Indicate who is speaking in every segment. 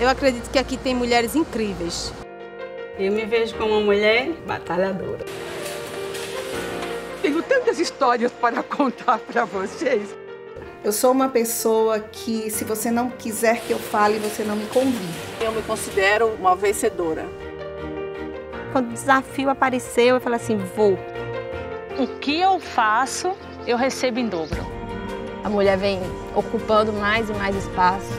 Speaker 1: Eu acredito que aqui tem mulheres incríveis.
Speaker 2: Eu me vejo como uma mulher batalhadora.
Speaker 3: Tenho tantas histórias para contar para vocês.
Speaker 4: Eu sou uma pessoa que, se você não quiser que eu fale, você não me convide.
Speaker 5: Eu me considero uma vencedora.
Speaker 6: Quando o desafio apareceu, eu falei assim, vou.
Speaker 7: O que eu faço, eu recebo em dobro.
Speaker 8: A mulher vem ocupando mais e mais espaço.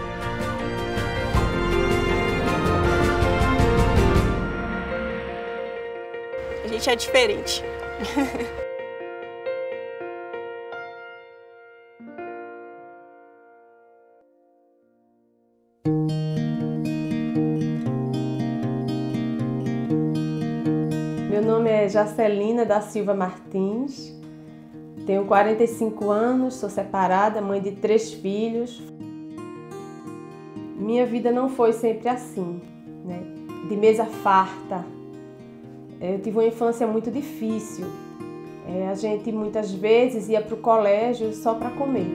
Speaker 5: A gente é diferente.
Speaker 9: Meu nome é Jacelina da Silva Martins, tenho 45 anos, sou separada, mãe de 3 filhos. Minha vida não foi sempre assim, né? De mesa farta. Eu tive uma infância muito difícil. A gente muitas vezes ia para o colégio só para comer.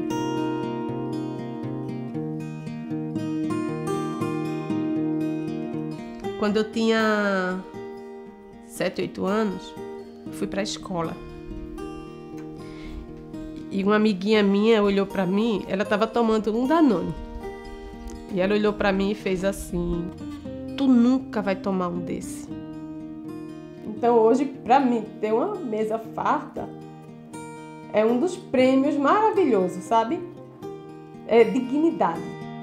Speaker 10: Quando eu tinha 7, 8 anos, eu fui para a escola. E uma amiguinha minha olhou para mim, ela estava tomando um Danone. E ela olhou para mim e fez assim: tu nunca vai tomar um desse.
Speaker 9: Então hoje, para mim, ter uma mesa farta é um dos prêmios maravilhosos, sabe? É dignidade.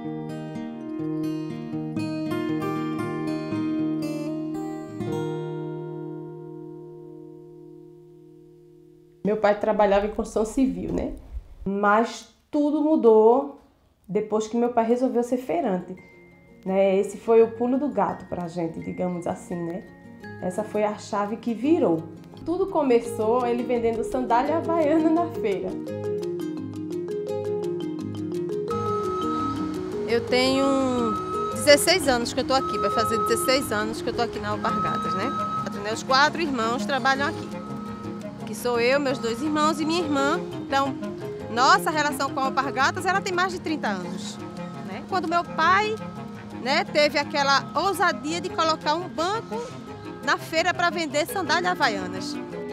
Speaker 9: Meu pai trabalhava em construção civil, né? Mas tudo mudou depois que meu pai resolveu ser feirante, né? Esse foi o pulo do gato pra gente, digamos assim, né? Essa foi a chave que virou. Tudo começou ele vendendo sandália havaiana na feira.
Speaker 1: Eu tenho 16 anos que eu tô aqui, vai fazer 16 anos que eu tô aqui na Alpargatas, né? Os 4 irmãos trabalham aqui. Que sou eu, meus 2 irmãos e minha irmã. Então, nossa relação com a Alpargatas, ela tem mais de 30 anos, né? Quando meu pai, né, teve aquela ousadia de colocar um banco na feira para vender sandálias havaianas.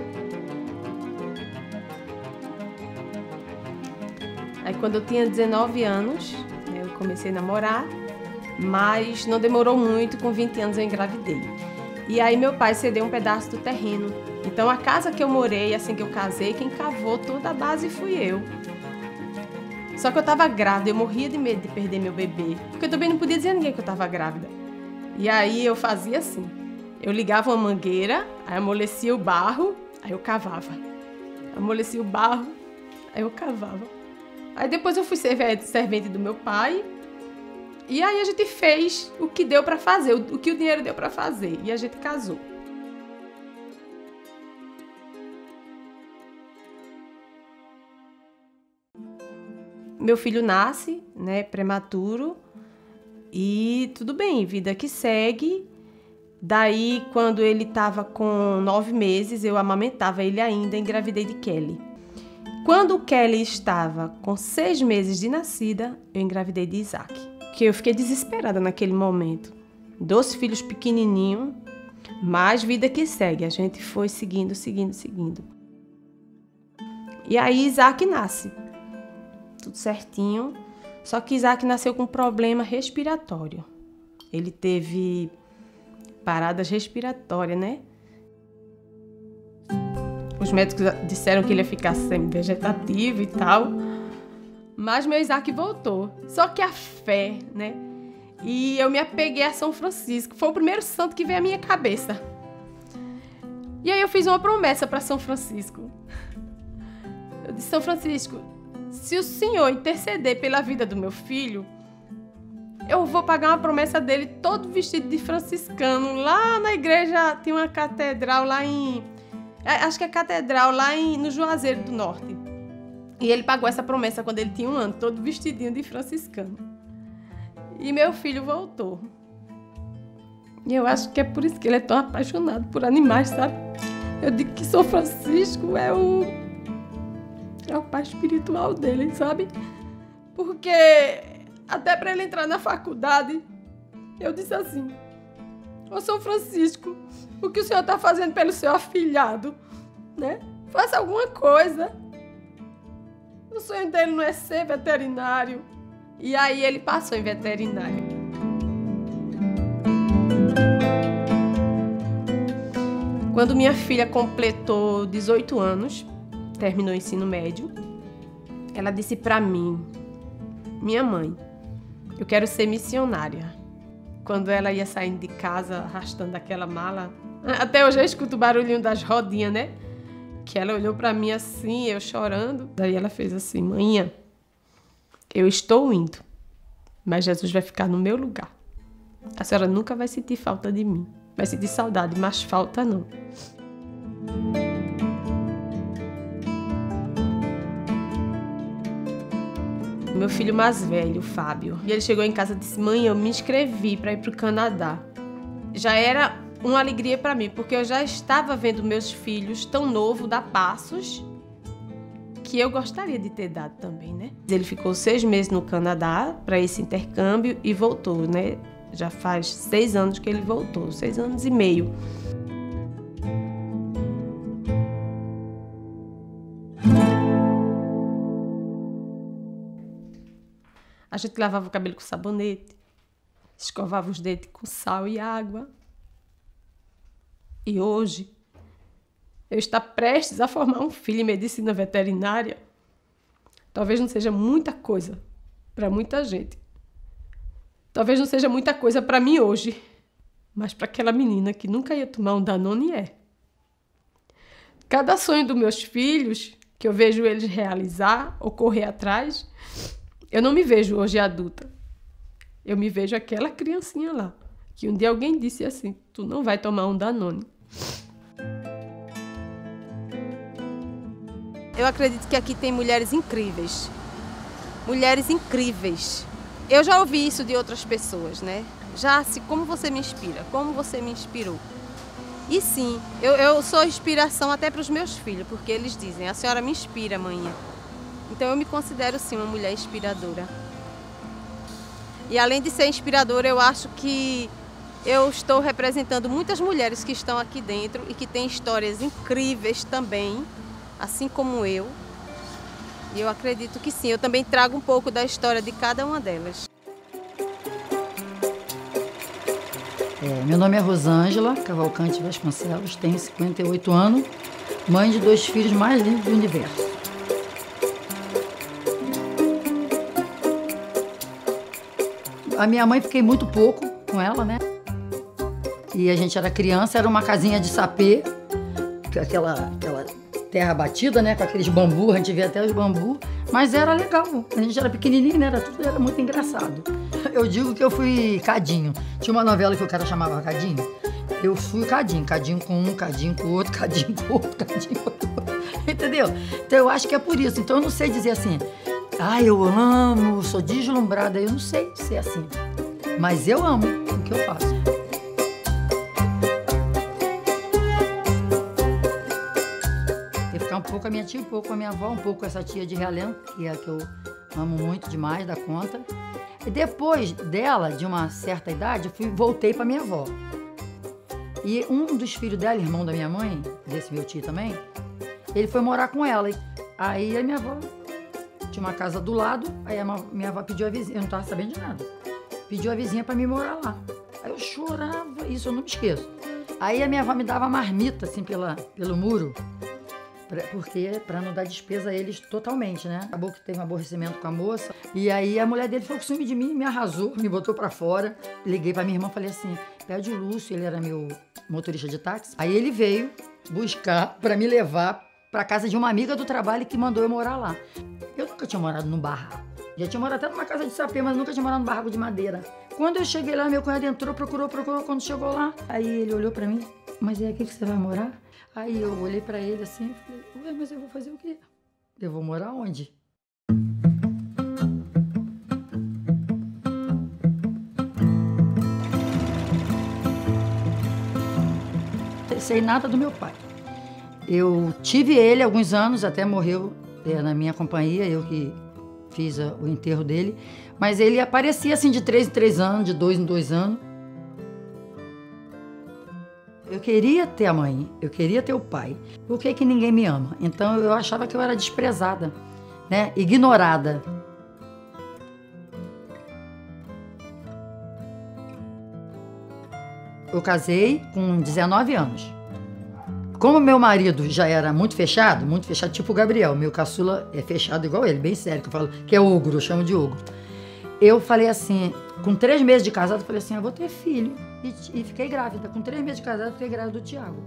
Speaker 10: Aí quando eu tinha 19 anos, eu comecei a namorar, mas não demorou muito, com 20 anos eu engravidei. E aí meu pai cedeu um pedaço do terreno. Então a casa que eu morei, assim que eu casei, quem cavou toda a base fui eu. Só que eu estava grávida, eu morria de medo de perder meu bebê, porque eu também não podia dizer a ninguém que eu estava grávida. E aí eu fazia assim, eu ligava uma mangueira, aí amolecia o barro, aí eu cavava. Amolecia o barro, aí eu cavava. Aí depois eu fui servente do meu pai, e aí a gente fez o que deu para fazer, o que o dinheiro deu para fazer, e a gente casou. Meu filho nasce, né, prematuro, e tudo bem, vida que segue. Daí, quando ele estava com 9 meses, eu amamentava ele ainda, engravidei de Kelly. Quando o Kelly estava com 6 meses de nascida, eu engravidei de Isaac. Que eu fiquei desesperada naquele momento. 2 filhos pequenininhos, mas vida que segue. A gente foi seguindo. E aí Isaac nasce. Tudo certinho. Só que Isaac nasceu com um problema respiratório. Ele teve paradas respiratórias, né? Os médicos disseram que ele ia ficar semi-vegetativo e tal. Mas meu Isaac voltou. Só que a fé, né? E eu me apeguei a São Francisco. Foi o primeiro santo que veio à minha cabeça. E aí eu fiz uma promessa para São Francisco. Eu disse: São Francisco, se o senhor interceder pela vida do meu filho, eu vou pagar uma promessa dele todo vestido de franciscano. Lá na igreja tem uma catedral lá em... Acho que é catedral lá no Juazeiro do Norte. E ele pagou essa promessa quando ele tinha 1 ano, todo vestidinho de franciscano. E meu filho voltou. E eu acho que é por isso que ele é tão apaixonado por animais, sabe? Eu digo que São Francisco é o pai espiritual dele, sabe? Porque até para ele entrar na faculdade, Eu disse assim: ô São Francisco, o que o senhor está fazendo pelo seu afilhado, né? Faça alguma coisa. O sonho dele não é ser veterinário. E aí ele passou em veterinário. Quando minha filha completou 18 anos, terminou o ensino médio, ela disse pra mim: minha mãe, eu quero ser missionária. Quando ela ia saindo de casa arrastando aquela mala, até hoje eu escuto o barulhinho das rodinhas, né? Que ela olhou pra mim assim, eu chorando. Daí ela fez assim: manhã, eu estou indo, mas Jesus vai ficar no meu lugar. A senhora nunca vai sentir falta de mim. Vai sentir saudade, mas falta não. Meu filho mais velho, Fábio, e ele chegou em casa e disse: mãe, eu me inscrevi para ir para o Canadá. Já era uma alegria para mim, porque eu já estava vendo meus filhos tão novos dar passos que eu gostaria de ter dado também, né? Ele ficou 6 meses no Canadá para esse intercâmbio e voltou, né? Já faz 6 anos que ele voltou, 6 anos e meio. A gente lavava o cabelo com sabonete, escovava os dentes com sal e água. E hoje, eu estou prestes a formar um filho em medicina veterinária. Talvez não seja muita coisa para muita gente. Talvez não seja muita coisa para mim hoje, mas para aquela menina que nunca ia tomar um Danone é. Cada sonho dos meus filhos, que eu vejo eles realizar ou correr atrás, eu não me vejo hoje adulta. Eu me vejo aquela criancinha lá, que um dia alguém disse assim: tu não vai tomar um Danone.
Speaker 1: Eu acredito que aqui tem mulheres incríveis. Mulheres incríveis. Eu já ouvi isso de outras pessoas, né? Já assim, como você me inspira, como você me inspirou. E sim, eu sou inspiração até para os meus filhos, porque eles dizem: a senhora me inspira, mãe. Então eu me considero sim uma mulher inspiradora. E além de ser inspiradora, eu acho que eu estou representando muitas mulheres que estão aqui dentro e que têm histórias incríveis também, assim como eu. E eu acredito que sim, eu também trago um pouco da história de cada uma delas.
Speaker 11: Meu nome é Rosângela Cavalcante Vasconcelos, tenho 58 anos, mãe de 2 filhos mais lindos do universo. A minha mãe, fiquei muito pouco com ela, né? E a gente era criança, era uma casinha de sapê, aquela terra batida, né? Com aqueles bambus, a gente via até os bambus, mas era legal. A gente era pequenininho, né? Era muito engraçado. Eu digo que eu fui cadinho. Tinha uma novela que o cara chamava Cadinho. Eu fui cadinho. Cadinho com um, cadinho com o outro, cadinho com o outro, cadinho com o outro. Entendeu? Então eu acho que é por isso. Então eu não sei dizer assim: eu amo, sou deslumbrada. Eu não sei ser assim. Mas eu amo o que eu faço. Eu ficar um pouco com a minha tia, um pouco com a minha avó, um pouco com essa tia de Realengo, que é a que eu amo muito demais, da conta. E depois dela, de uma certa idade, voltei para minha avó. E um dos filhos dela, irmão da minha mãe, desse meu tio também, ele foi morar com ela. Aí a minha avó tinha uma casa do lado, aí minha avó pediu a vizinha, eu não estava sabendo de nada, pediu a vizinha para me morar lá. Aí eu chorava, isso eu não me esqueço. Aí a minha avó me dava marmita, assim, pelo muro, porque para não dar despesa a eles totalmente, né? Acabou que teve um aborrecimento com a moça. E aí a mulher dele foi com ciúme de mim, me arrasou, me botou para fora. Liguei para minha irmã e falei assim: pede o Lúcio, ele era meu motorista de táxi. Aí ele veio buscar para me levar para casa de uma amiga do trabalho que mandou eu morar lá. Eu nunca tinha morado num barraco. Já tinha morado até numa casa de sapê, mas nunca tinha morado num barraco de madeira. Quando eu cheguei lá, meu cunhado entrou, procurou. Quando chegou lá, aí ele olhou para mim: mas é aqui que você vai morar? Aí eu olhei pra ele assim e falei: ué, mas eu vou fazer o quê? Eu vou morar onde? Não sei nada do meu pai. Eu tive ele alguns anos, até morreu na minha companhia, eu que fiz o enterro dele. Mas ele aparecia assim de 3 em 3 anos, de 2 em 2 anos. Eu queria ter a mãe, eu queria ter o pai. Por que ninguém me ama? Então eu achava que eu era desprezada, né? Ignorada. Eu casei com 19 anos. Como meu marido já era muito fechado, tipo o Gabriel, meu caçula é fechado igual ele, bem sério, que eu falo, que é ogro, eu chamo de ogro. Eu falei assim, com 3 meses de casado, eu falei assim, eu vou ter filho. E fiquei grávida. Com 3 meses de casado, fiquei grávida do Tiago.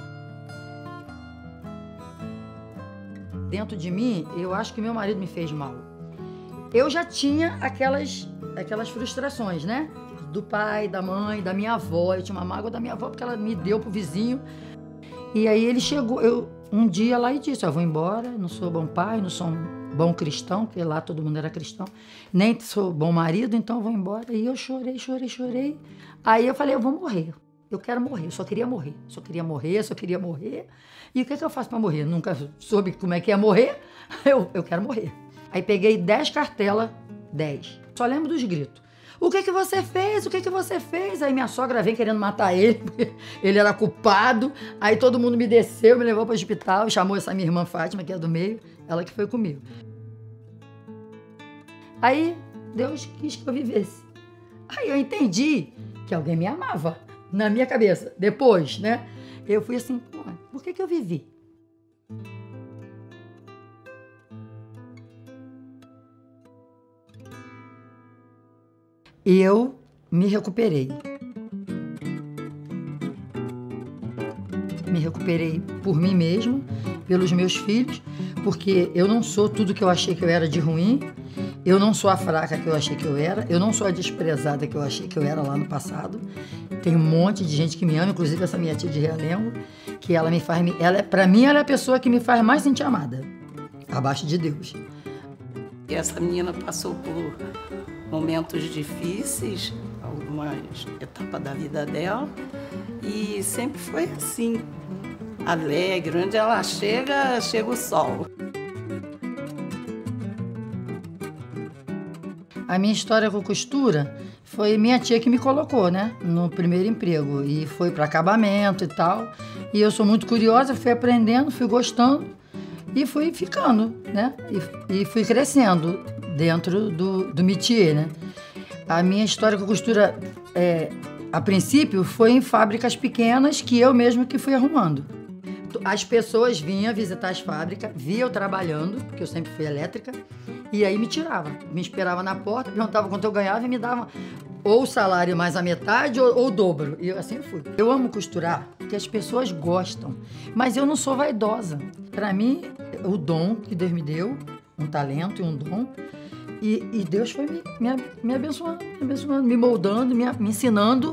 Speaker 11: Dentro de mim, eu acho que meu marido me fez mal. Eu já tinha aquelas frustrações, né? Do pai, da mãe, da minha avó. Eu tinha uma mágoa da minha avó porque ela me deu pro vizinho. E aí ele chegou, um dia lá e disse, eu vou embora, não sou bom pai, não sou um bom cristão, porque lá todo mundo era cristão, nem sou bom marido, então eu vou embora. E eu chorei. Aí eu falei, eu vou morrer, eu quero morrer, eu só queria morrer. E o que eu faço para morrer? Nunca soube como é que é morrer, eu quero morrer. Aí peguei 10 cartelas, 10. Só lembro dos gritos. O que você fez? O que você fez? Aí minha sogra vem querendo matar ele, porque ele era culpado. Aí todo mundo me desceu, me levou para o hospital e chamou essa minha irmã Fátima, que é do meio, ela que foi comigo. Aí Deus quis que eu vivesse. Aí eu entendi que alguém me amava, na minha cabeça. Depois, né? Eu fui assim, por que eu vivi? E eu me recuperei. Me recuperei por mim mesma, pelos meus filhos, porque eu não sou tudo que eu achei que eu era de ruim, eu não sou a fraca que eu achei que eu era, eu não sou a desprezada que eu achei que eu era lá no passado. Tem um monte de gente que me ama, inclusive essa minha tia de Realengo, que ela me faz... Pra mim, ela é a pessoa que me faz mais sentir amada, abaixo de Deus.
Speaker 2: E essa menina passou por momentos difíceis, algumas etapas da vida dela, e sempre foi assim, alegre. Onde ela chega o sol.
Speaker 11: A minha história com costura foi minha tia que me colocou, né, no primeiro emprego, e foi para acabamento e tal, e eu sou muito curiosa, fui aprendendo, fui gostando e fui ficando, né, e fui crescendo dentro do métier, né. A minha história com costura, a princípio, foi em fábricas pequenas que eu mesmo que fui arrumando. As pessoas vinham visitar as fábricas, via eu trabalhando, porque eu sempre fui elétrica, e aí me tirava. Me esperava na porta, perguntava quanto eu ganhava e me dava ou o salário mais a metade ou o dobro. E assim eu fui. Eu amo costurar, porque as pessoas gostam, mas eu não sou vaidosa. Para mim, o dom que Deus me deu, um talento e um dom, e Deus foi me abençoando, me moldando, me ensinando.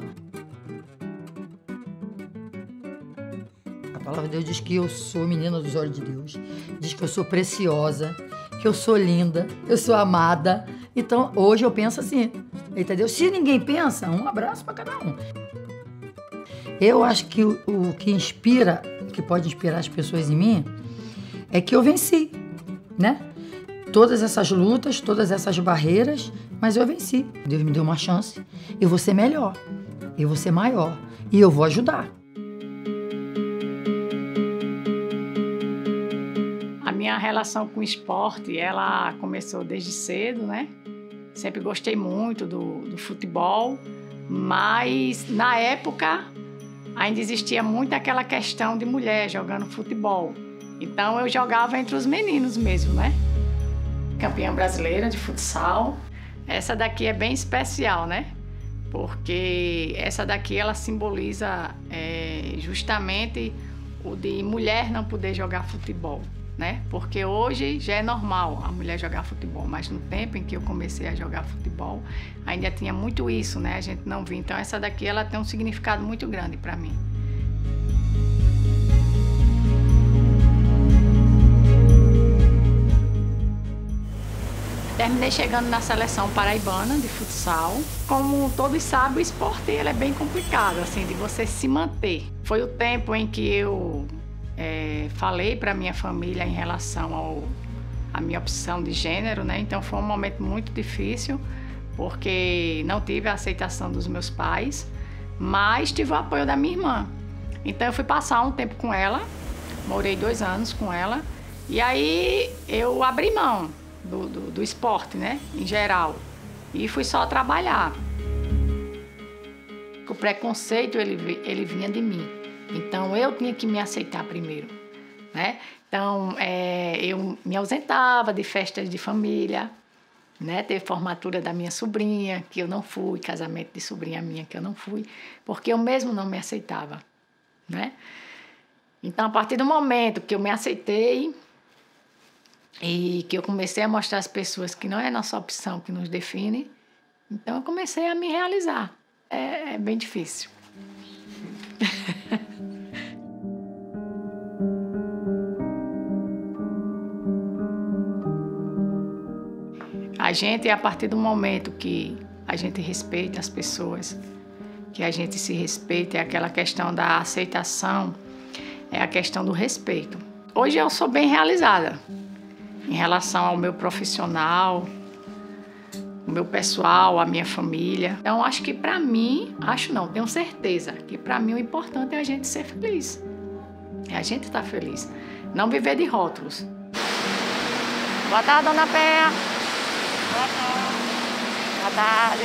Speaker 11: A palavra de Deus diz que eu sou menina dos olhos de Deus, diz que eu sou preciosa, que eu sou linda, eu sou amada. Então, hoje eu penso assim, entendeu? Se ninguém pensa, um abraço para cada um. Eu acho que o que inspira, que pode inspirar as pessoas em mim, é que eu venci, né? Todas essas lutas, todas essas barreiras, mas eu venci. Deus me deu uma chance, eu vou ser melhor, eu vou ser maior e eu vou ajudar.
Speaker 7: A minha relação com o esporte, ela começou desde cedo, né? Sempre gostei muito do futebol, mas na época ainda existia muito aquela questão de mulher jogando futebol. Então eu jogava entre os meninos mesmo, né? Campeã brasileira de futsal. Essa daqui é bem especial, né? Porque essa daqui ela simboliza justamente o de mulher não poder jogar futebol, né? Porque hoje já é normal a mulher jogar futebol, mas no tempo em que eu comecei a jogar futebol ainda tinha muito isso, né? A gente não via. Então essa daqui ela tem um significado muito grande para mim. Terminei chegando na seleção paraibana de futsal. Como todos sabem, o esporte ele é bem complicado, assim, de você se manter. Foi o tempo em que eu falei para minha família em relação à minha opção de gênero, né? Então foi um momento muito difícil, porque não tive a aceitação dos meus pais, mas tive o apoio da minha irmã. Então eu fui passar um tempo com ela, morei 2 anos com ela, e aí eu abri mão do esporte, né, em geral, e fui só trabalhar. O preconceito, ele vinha de mim, então eu tinha que me aceitar primeiro, né? Então, eu me ausentava de festas de família, né? Teve formatura da minha sobrinha, que eu não fui, casamento de sobrinha minha, que eu não fui, porque eu mesmo não me aceitava, né? Então, a partir do momento que eu me aceitei e que eu comecei a mostrar às pessoas que não é a nossa opção que nos define, então eu comecei a me realizar. É bem difícil. A gente, a partir do momento que a gente respeita as pessoas, que a gente se respeita, é aquela questão da aceitação, é a questão do respeito. Hoje eu sou bem realizada em relação ao meu profissional, o meu pessoal, a minha família. Então, acho que para mim, tenho certeza que para mim o importante é a gente ser feliz. É a gente estar feliz, não viver de rótulos.
Speaker 6: Boa tarde, dona Péa. Boa tarde. Boa tarde.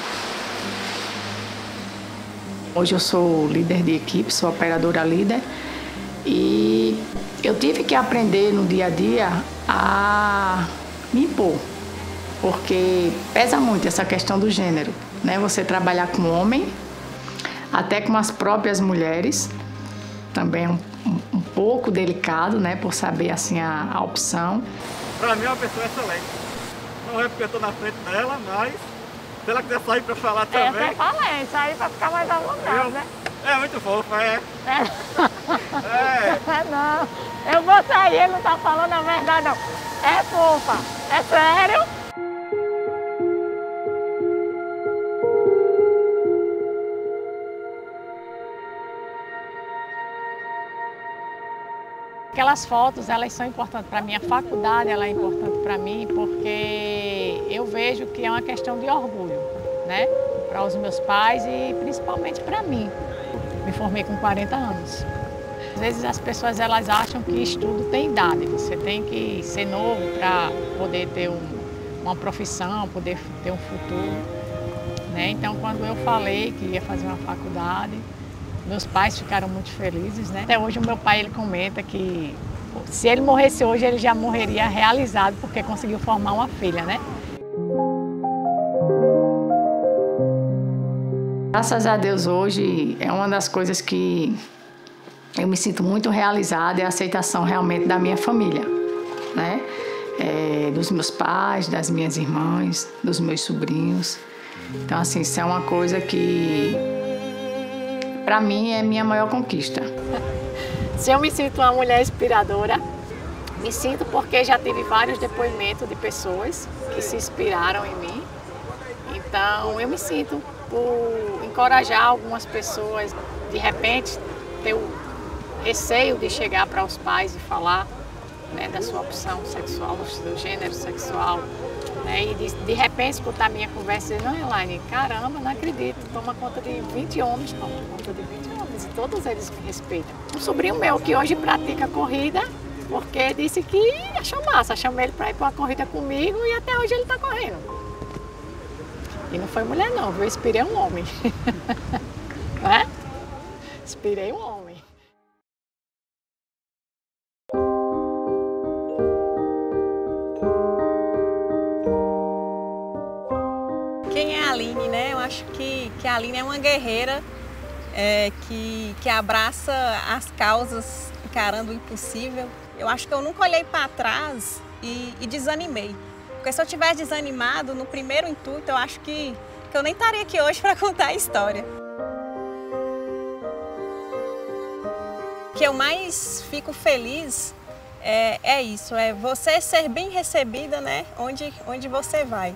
Speaker 7: Hoje eu sou líder de equipe, sou operadora líder e eu tive que aprender no dia a dia a me impor, porque pesa muito essa questão do gênero, né? Você trabalhar com homem, até com as próprias mulheres, também é um pouco delicado, né? Por saber assim a opção.
Speaker 12: Para mim é uma pessoa excelente. Não é porque eu estou na frente dela, mas se ela quiser sair para falar também...
Speaker 6: Você fala, sair para ficar mais à vontade, né?
Speaker 12: É muito fofa,
Speaker 6: Não, eu vou sair, ele não tá falando a verdade, não. É fofa, é sério? Aquelas fotos, elas são importantes para mim, a faculdade ela é importante para mim, porque eu vejo que é uma questão de orgulho, né? Para os meus pais e principalmente para mim. Me formei com 40 anos. Às vezes as pessoas elas acham que estudo tem idade, você tem que ser novo para poder ter uma profissão, poder ter um futuro, né? Então, quando eu falei que ia fazer uma faculdade, meus pais ficaram muito felizes, né? Até hoje o meu pai ele comenta que se ele morresse hoje, ele já morreria realizado porque conseguiu formar uma filha, né?
Speaker 7: Graças a Deus hoje é uma das coisas que eu me sinto muito realizada, é a aceitação realmente da minha família, né? Dos meus pais, das minhas irmãs, dos meus sobrinhos. Então assim, isso é uma coisa que para mim é minha maior conquista.
Speaker 6: Se eu me sinto uma mulher inspiradora, me sinto porque já tive vários depoimentos de pessoas que se inspiraram em mim. Então eu me sinto por encorajar algumas pessoas, de repente ter o receio de chegar para os pais e falar, né, da sua opção sexual, do seu gênero sexual, né, e de repente escutar minha conversa e dizer, não, Elaine, caramba, não acredito, toma conta de 20 homens, toma conta de 20 homens e todos eles me respeitam. Um sobrinho meu que hoje pratica corrida, porque disse que achou massa, chamei ele para ir para uma corrida comigo e até hoje ele está correndo. E não foi mulher não, viu? Eu inspirei um homem. Né? Inspirei um homem.
Speaker 5: Quem é a Aline, né? Eu acho que a Aline é uma guerreira que abraça as causas encarando o impossível. Eu acho que eu nunca olhei para trás e desanimei. Porque se eu tivesse desanimado no primeiro intuito, eu acho que eu nem estaria aqui hoje para contar a história. O que eu mais fico feliz é isso, é você ser bem recebida, né, onde você vai.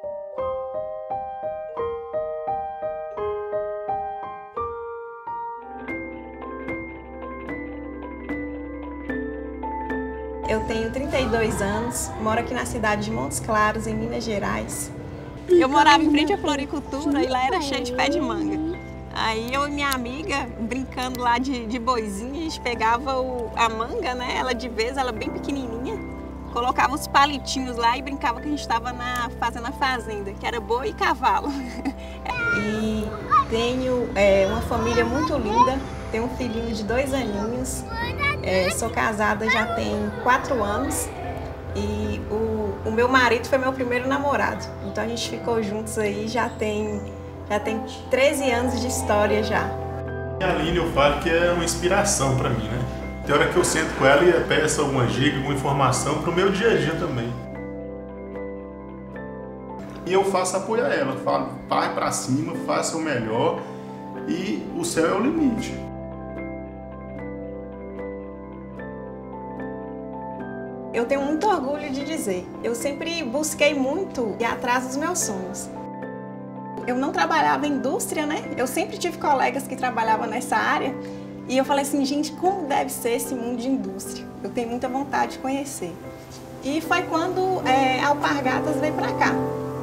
Speaker 5: Eu tenho 32 anos, moro aqui na cidade de Montes Claros, em Minas Gerais. Eu morava em frente à floricultura e lá era cheio de pé de manga. Aí eu e minha amiga, brincando lá de boizinho, a gente pegava a manga, né? Ela de vez, ela bem pequenininha, colocava os palitinhos lá e brincava que a gente estava fazendo a fazenda, que era boi e cavalo. E tenho uma família muito linda, tenho um filhinho de 2 aninhos, sou casada já tem 4 anos e o meu marido foi meu primeiro namorado, então a gente ficou juntos aí já tem 13 anos de história já.
Speaker 13: A Aline, eu falo que é uma inspiração para mim, né? Tem hora que eu sento com ela e peço alguma dica, alguma informação para o meu dia a dia também. E eu faço apoiar ela, falo, vai para cima, faça o melhor e o céu é o limite.
Speaker 5: Eu tenho muito orgulho de dizer, eu sempre busquei muito ir atrás dos meus sonhos. Eu não trabalhava em indústria, né? Eu sempre tive colegas que trabalhavam nessa área e eu falei assim, gente, como deve ser esse mundo de indústria? Eu tenho muita vontade de conhecer. E foi quando a Alpargatas veio para cá.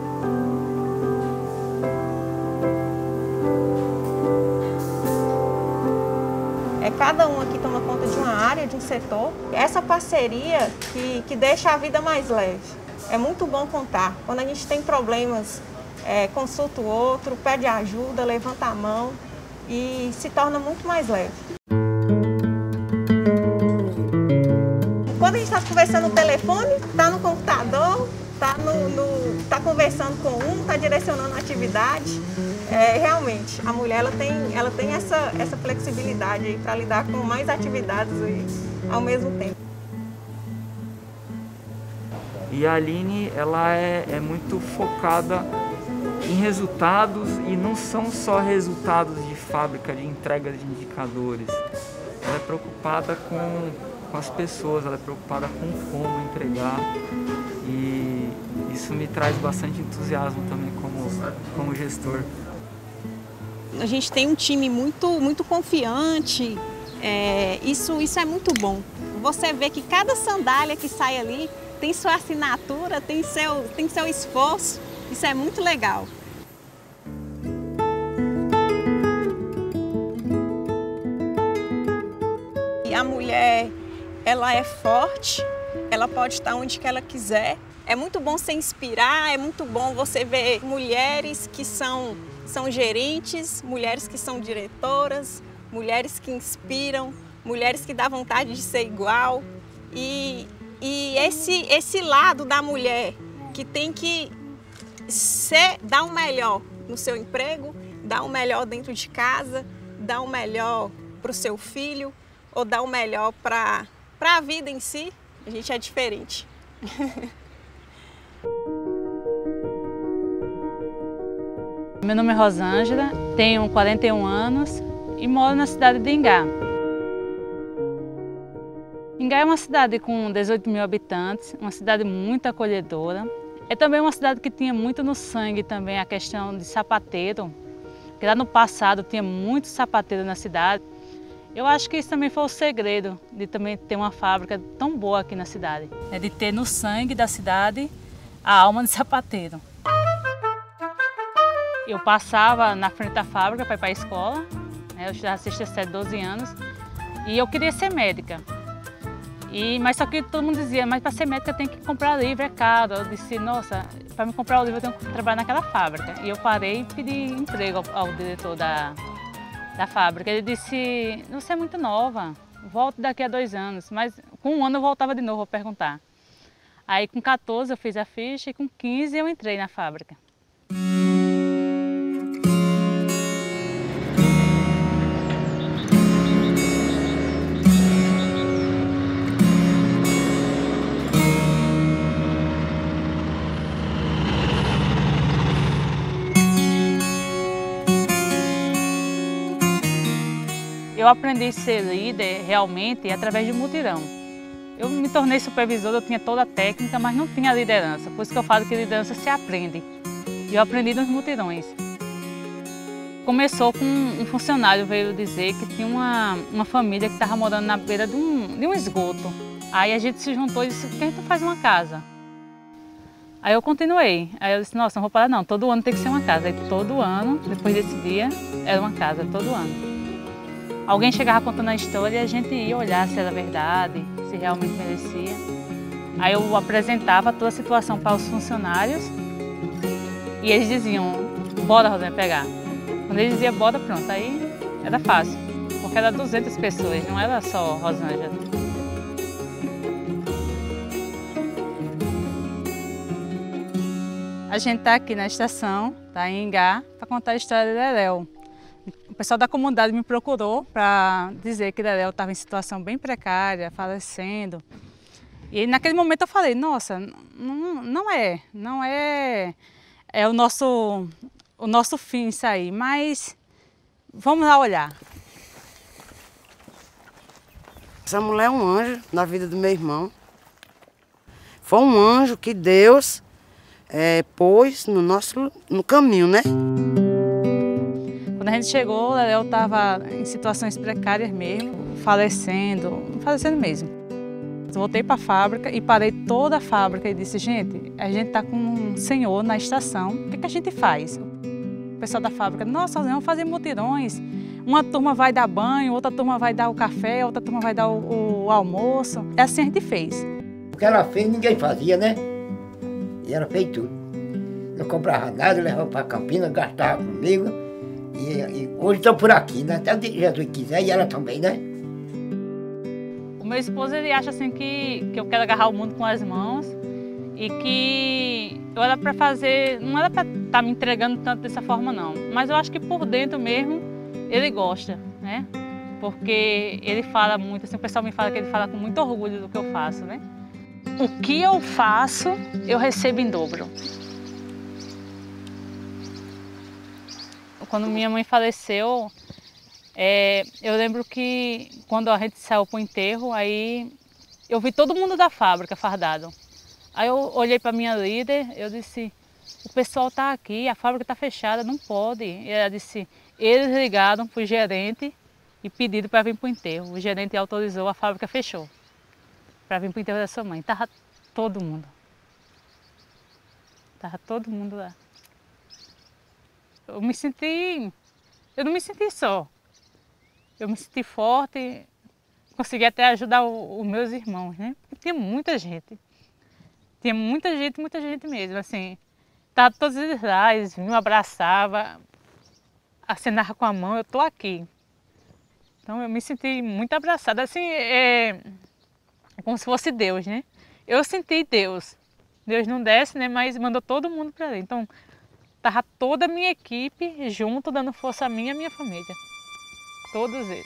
Speaker 5: Cada um aqui toma conta de uma área, de um setor. Essa parceria que deixa a vida mais leve. É muito bom contar. Quando a gente tem problemas, consulta o outro, pede ajuda, levanta a mão e se torna muito mais leve. Quando a gente está conversando no telefone, está no computador, está conversando com um, está direcionando a atividade. Realmente, a mulher ela tem essa flexibilidade para lidar com mais atividades ao mesmo tempo.
Speaker 14: E a Aline, ela é muito focada em resultados e não são só resultados de fábrica, de entrega de indicadores. Ela é preocupada com as pessoas, ela é preocupada com como entregar e isso me traz bastante entusiasmo também como gestor.
Speaker 5: A gente tem um time muito confiante, isso é muito bom. Você vê que cada sandália que sai ali tem sua assinatura, tem seu esforço, isso é muito legal. E a mulher, ela é forte, ela pode estar onde que ela quiser. É muito bom se inspirar, é muito bom você ver mulheres que são gerentes, mulheres que são diretoras, mulheres que inspiram, mulheres que dá vontade de ser igual. E esse lado da mulher que tem que dar o melhor no seu emprego, dar o melhor dentro de casa, dar o melhor para o seu filho ou dar o melhor para a vida em si, a gente é diferente.
Speaker 15: Meu nome é Rosângela, tenho 41 anos e moro na cidade de Ingá. Ingá é uma cidade com 18 mil habitantes, uma cidade muito acolhedora. É também uma cidade que tinha muito no sangue também a questão de sapateiro, que lá no passado tinha muito sapateiro na cidade. Eu acho que isso também foi o segredo de também ter uma fábrica tão boa aqui na cidade. É de ter no sangue da cidade a alma de sapateiro. Eu passava na frente da fábrica para ir para a escola, eu já assisti 12 anos, e eu queria ser médica. Mas só que todo mundo dizia, mas para ser médica tem que comprar livro, é caro. Eu disse, nossa, para me comprar o livro eu tenho que trabalhar naquela fábrica. E eu parei e pedi emprego ao diretor da fábrica. Ele disse, você é muito nova, volte daqui a 2 anos. Mas com 1 ano eu voltava de novo a perguntar. Aí com 14 eu fiz a ficha e com 15 eu entrei na fábrica. Eu aprendi a ser líder realmente através de mutirão. Eu me tornei supervisora, eu tinha toda a técnica, mas não tinha liderança. Por isso que eu falo que liderança se aprende. E eu aprendi nos mutirões. Começou com um funcionário veio dizer que tinha uma família que estava morando na beira de um esgoto. Aí a gente se juntou e disse, por que a gente não faz uma casa? Aí eu continuei. Aí eu disse, nossa, não vou parar não, todo ano tem que ser uma casa. Aí todo ano, depois desse dia, era uma casa, todo ano. Alguém chegava contando a história e a gente ia olhar se era verdade, se realmente merecia. Aí eu apresentava toda a situação para os funcionários e eles diziam, bora, Rosângela, pegar. Quando eles diziam bora, pronto, aí era fácil, porque era 200 pessoas, não era só Rosângela. A gente está aqui na estação, tá em Ingá, para contar a história de Leléu. O pessoal da comunidade me procurou para dizer que Leléu estava em situação bem precária, falecendo. E naquele momento eu falei, nossa, não é o nosso fim isso aí, mas vamos lá olhar.
Speaker 16: Essa mulher é um anjo na vida do meu irmão. Foi um anjo que Deus pôs no caminho, né?
Speaker 15: Quando a gente chegou, o Leléu estava em situações precárias mesmo, falecendo mesmo. Voltei para a fábrica e parei toda a fábrica e disse, gente, a gente está com um senhor na estação, o que a gente faz? O pessoal da fábrica, nossa, vamos fazer mutirões. Uma turma vai dar banho, outra turma vai dar o café, outra turma vai dar o almoço. É assim a gente fez.
Speaker 17: O que ela fez, ninguém fazia, né? E ela fez tudo. Não comprava nada, levava para Campinas, gastava comigo. E hoje estou por aqui, né? Até o dia que Jesus quiser, e ela também, né?
Speaker 15: O meu esposo, ele acha assim que eu quero agarrar o mundo com as mãos e que eu era para fazer, não era para estar me entregando tanto dessa forma não, mas eu acho que por dentro mesmo ele gosta, né? Porque ele fala muito, assim, o pessoal me fala que ele fala com muito orgulho do que eu faço, né? O que eu faço, eu recebo em dobro. Quando minha mãe faleceu, eu lembro que quando a gente saiu para o enterro, aí eu vi todo mundo da fábrica fardado. Aí eu olhei para minha líder, eu disse, o pessoal está aqui, a fábrica está fechada, não pode. E ela disse, eles ligaram para o gerente e pediram para vir para o enterro. O gerente autorizou, a fábrica fechou para vir para o enterro da sua mãe. Estava todo mundo. Estava todo mundo lá. Eu não me senti só. Eu me senti forte, consegui até ajudar os meus irmãos, né? Porque tinha muita gente. Tinha muita gente mesmo, assim. Tava todos eles lá, eles vinham, abraçavam, acenavam com a mão, eu tô aqui. Então eu me senti muito abraçada, assim, como se fosse Deus, né? Eu senti Deus. Deus não desce, né? Mas mandou todo mundo para ali. Então, tava toda a minha equipe junto, dando força a mim e a minha família. Todos eles.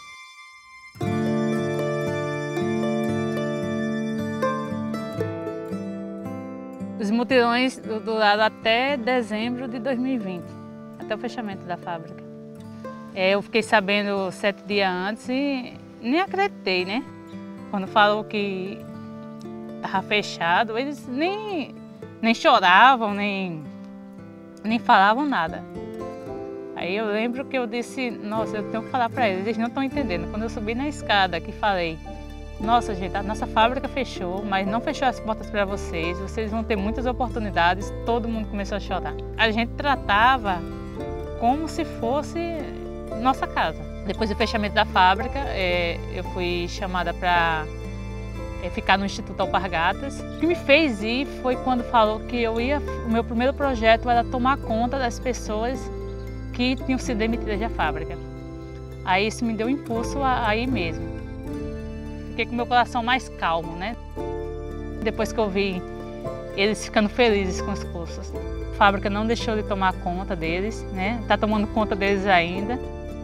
Speaker 15: Os mutirões duraram até dezembro de 2020, até o fechamento da fábrica. Eu fiquei sabendo 7 dias antes e nem acreditei, né? Quando falou que estava fechado, eles nem choravam, nem falavam nada. Aí eu lembro que eu disse, nossa, eu tenho que falar para eles não estão entendendo. Quando eu subi na escada que falei, nossa gente, a nossa fábrica fechou, mas não fechou as portas para vocês, vocês vão ter muitas oportunidades, todo mundo começou a chorar. A gente tratava como se fosse nossa casa. Depois do fechamento da fábrica, eu fui chamada para ficar no Instituto Alpargatas. O que me fez ir foi quando falou que o meu primeiro projeto era tomar conta das pessoas que tinham sido demitidas da fábrica. Aí isso me deu um impulso a ir mesmo. Fiquei com meu coração mais calmo, né? Depois que eu vi eles ficando felizes com os cursos. A fábrica não deixou de tomar conta deles, né? Está tomando conta deles ainda.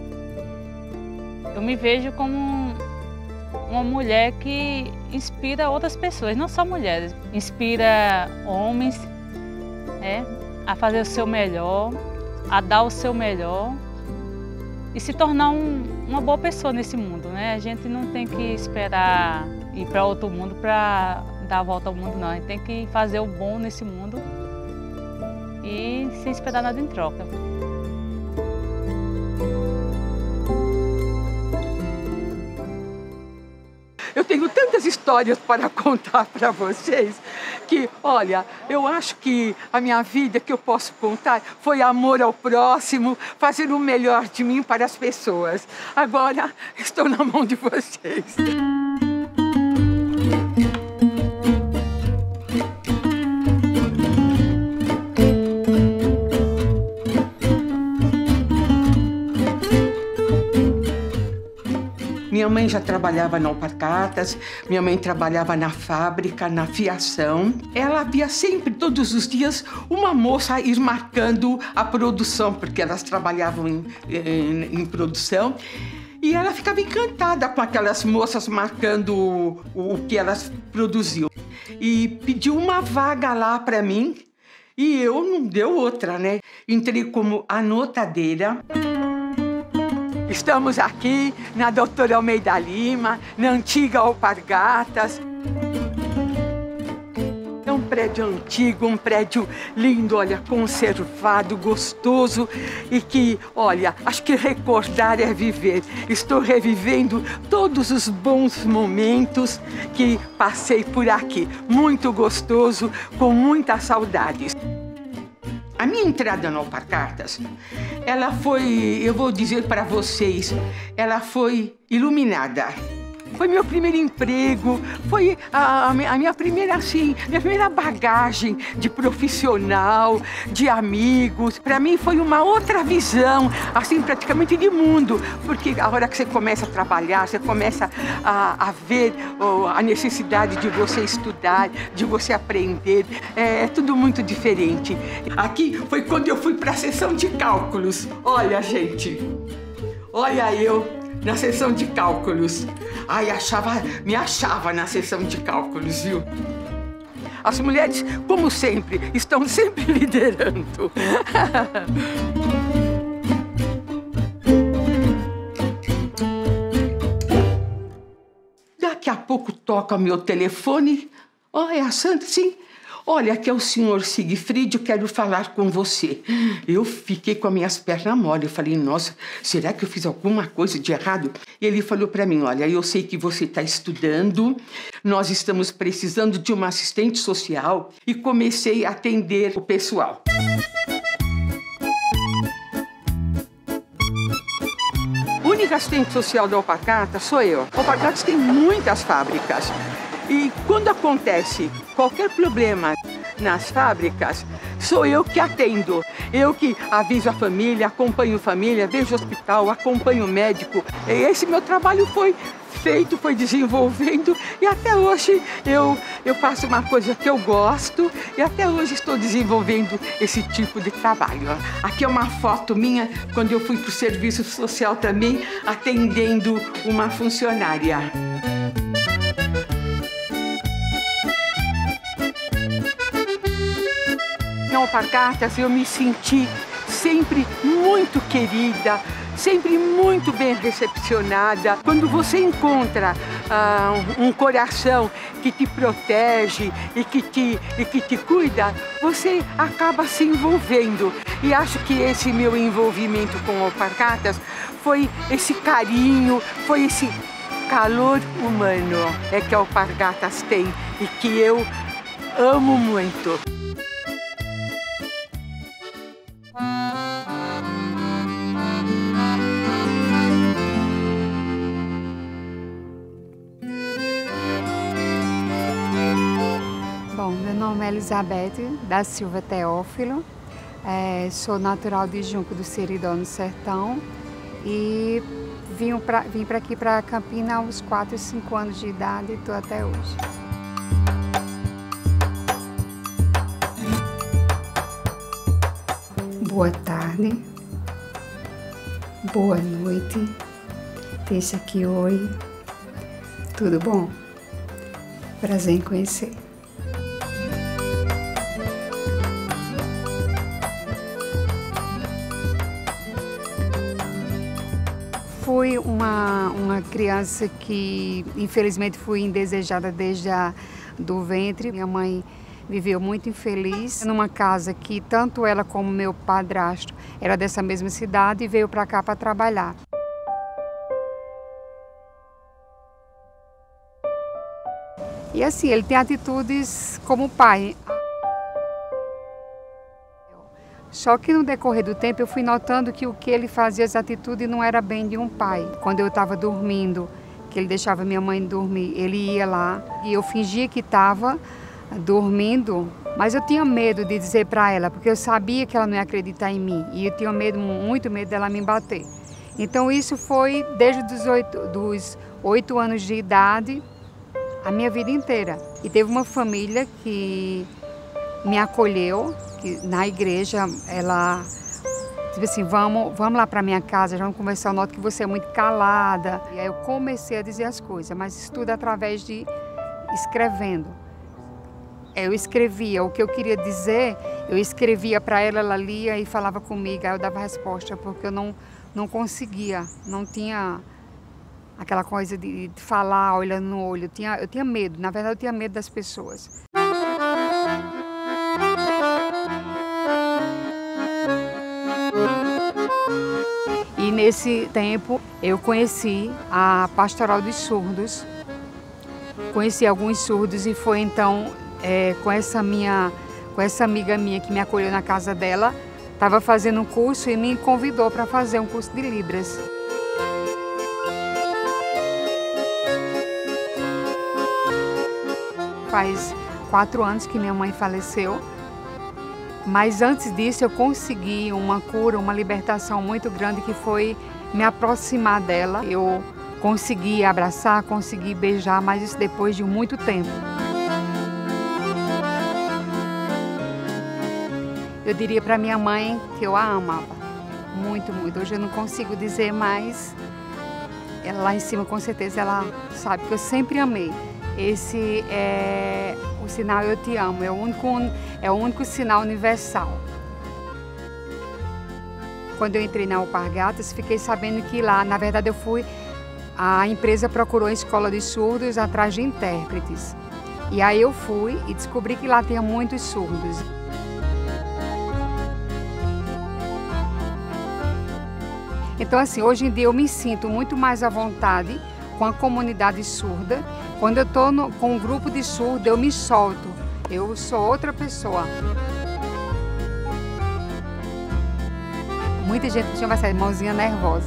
Speaker 15: Eu me vejo como uma mulher que inspira outras pessoas, não só mulheres. Inspira homens, né, a fazer o seu melhor, a dar o seu melhor e se tornar uma boa pessoa nesse mundo, né? A gente não tem que esperar ir para outro mundo para dar a volta ao mundo, não. A gente tem que fazer o bom nesse mundo e sem esperar nada em troca.
Speaker 3: Eu tenho tantas histórias para contar para vocês que, olha, eu acho que a minha vida que eu posso contar foi amor ao próximo, fazer o melhor de mim para as pessoas. Agora estou na mão de vocês. Minha mãe já trabalhava na Alpargatas, minha mãe trabalhava na fábrica, na fiação. Ela via sempre, todos os dias, uma moça ir marcando a produção, porque elas trabalhavam em produção. E ela ficava encantada com aquelas moças marcando o que elas produziam. E pediu uma vaga lá para mim, e eu não deu outra, né? Entrei como anotadeira. Estamos aqui na Doutora Almeida Lima, na antiga Alpargatas. É um prédio antigo, um prédio lindo, olha, conservado, gostoso e que, olha, acho que recordar é viver. Estou revivendo todos os bons momentos que passei por aqui. Muito gostoso, com muitas saudades. A minha entrada no Alpargatas, ela foi, eu vou dizer para vocês, ela foi iluminada. Foi meu primeiro emprego, foi a minha primeira, assim, minha primeira bagagem de profissional, de amigos. Para mim foi uma outra visão, assim, praticamente de mundo, porque a hora que você começa a trabalhar, você começa a ver a necessidade de você estudar, de você aprender, é tudo muito diferente. Aqui foi quando eu fui para a sessão de cálculos. Olha, gente, olha eu na sessão de cálculos. Ai, me achava na sessão de cálculos, viu? As mulheres, como sempre, estão sempre liderando. Daqui a pouco toca meu telefone. Oh, é a Sandra? Sim. Olha, aqui é o senhor Sigfried, eu quero falar com você. Eu fiquei com as minhas pernas mole. Eu falei, nossa, será que eu fiz alguma coisa de errado? E ele falou para mim, olha, eu sei que você está estudando, nós estamos precisando de uma assistente social. E comecei a atender o pessoal. A única assistente social da Alpargatas sou eu. A Alpargatas tem muitas fábricas. E quando acontece qualquer problema nas fábricas, sou eu que atendo. Eu que aviso a família, acompanho a família, vejo o hospital, acompanho o médico. E esse meu trabalho foi feito, foi desenvolvendo e até hoje eu faço uma coisa que eu gosto e até hoje estou desenvolvendo esse tipo de trabalho. Aqui é uma foto minha quando eu fui para o serviço social também, atendendo uma funcionária. Na Alpargatas eu me senti sempre muito querida, sempre muito bem recepcionada. Quando você encontra um coração que te protege e que te cuida, você acaba se envolvendo. E acho que esse meu envolvimento com Alpargatas foi esse carinho, foi esse calor humano que Alpargatas tem e que eu amo muito.
Speaker 18: Bom, meu nome é Elizabeth da Silva Teófilo, sou natural de Junco do Seridó, no Sertão, e vim para aqui, para Campina, aos 4 e 5 anos de idade e estou até hoje. Boa tarde, boa noite, deixa aqui oi, tudo bom? Prazer em conhecer. Fui uma criança que, infelizmente, fui indesejada desde do ventre. Minha mãe viveu muito infeliz numa casa que tanto ela como meu padrasto era dessa mesma cidade e veio para cá para trabalhar. E assim, ele tem atitudes como pai. Só que no decorrer do tempo eu fui notando que o que ele fazia, as atitudes, não era bem de um pai. Quando eu estava dormindo, que ele deixava minha mãe dormir, ele ia lá e eu fingia que estava dormindo, mas eu tinha medo de dizer para ela, porque eu sabia que ela não ia acreditar em mim e eu tinha medo, muito medo dela me bater. Então isso foi desde dos 8 anos de idade, a minha vida inteira. E teve uma família que me acolheu, que na igreja ela disse assim, vamos lá para minha casa, vamos conversar, eu noto que você é muito calada. E aí eu comecei a dizer as coisas, mas isso tudo através de escrevendo. Eu escrevia o que eu queria dizer, eu escrevia para ela, ela lia e falava comigo, aí eu dava resposta, porque eu não conseguia, não tinha aquela coisa de falar olhando no olho, eu tinha medo, na verdade eu tinha medo das pessoas. E nesse tempo eu conheci a Pastoral dos Surdos, conheci alguns surdos e foi então com essa amiga minha que me acolheu na casa dela, estava fazendo um curso e me convidou para fazer um curso de Libras. Faz 4 anos que minha mãe faleceu, mas antes disso eu consegui uma cura, uma libertação muito grande que foi me aproximar dela. Eu consegui abraçar, consegui beijar, mas isso depois de muito tempo. Eu diria para minha mãe que eu a amava, muito, muito. Hoje eu não consigo dizer, mas ela lá em cima com certeza ela sabe que eu sempre amei. Esse é o sinal Eu Te Amo, é o único sinal universal. Quando eu entrei na Alpargatas, fiquei sabendo que lá, na verdade a empresa procurou a escola de surdos atrás de intérpretes. E aí eu fui e descobri que lá tinha muitos surdos. Então assim, hoje em dia eu me sinto muito mais à vontade com a comunidade surda. Quando eu estou com um grupo de surdos, eu me solto. Eu sou outra pessoa. Muita gente me chama essa irmãzinha nervosa.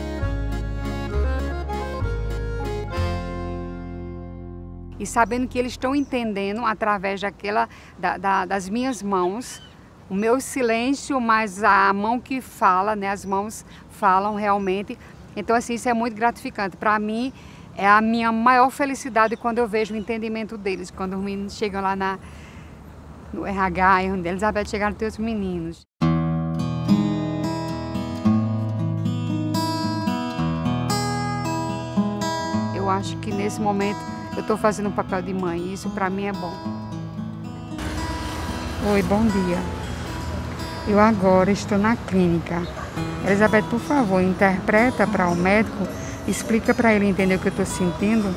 Speaker 18: E sabendo que eles estão entendendo através das minhas mãos, o meu silêncio, mas a mão que fala, né? As mãos falam realmente. Então assim, isso é muito gratificante. Para mim, é a minha maior felicidade quando eu vejo o entendimento deles. Quando os meninos chegam lá no RH, e onde Elizabeth chegaram teus meninos. Eu acho que nesse momento eu estou fazendo um papel de mãe e isso para mim é bom. Oi, bom dia. Eu agora estou na clínica. Elizabeth, por favor, interpreta para o médico, explica para ele entender o que eu estou sentindo.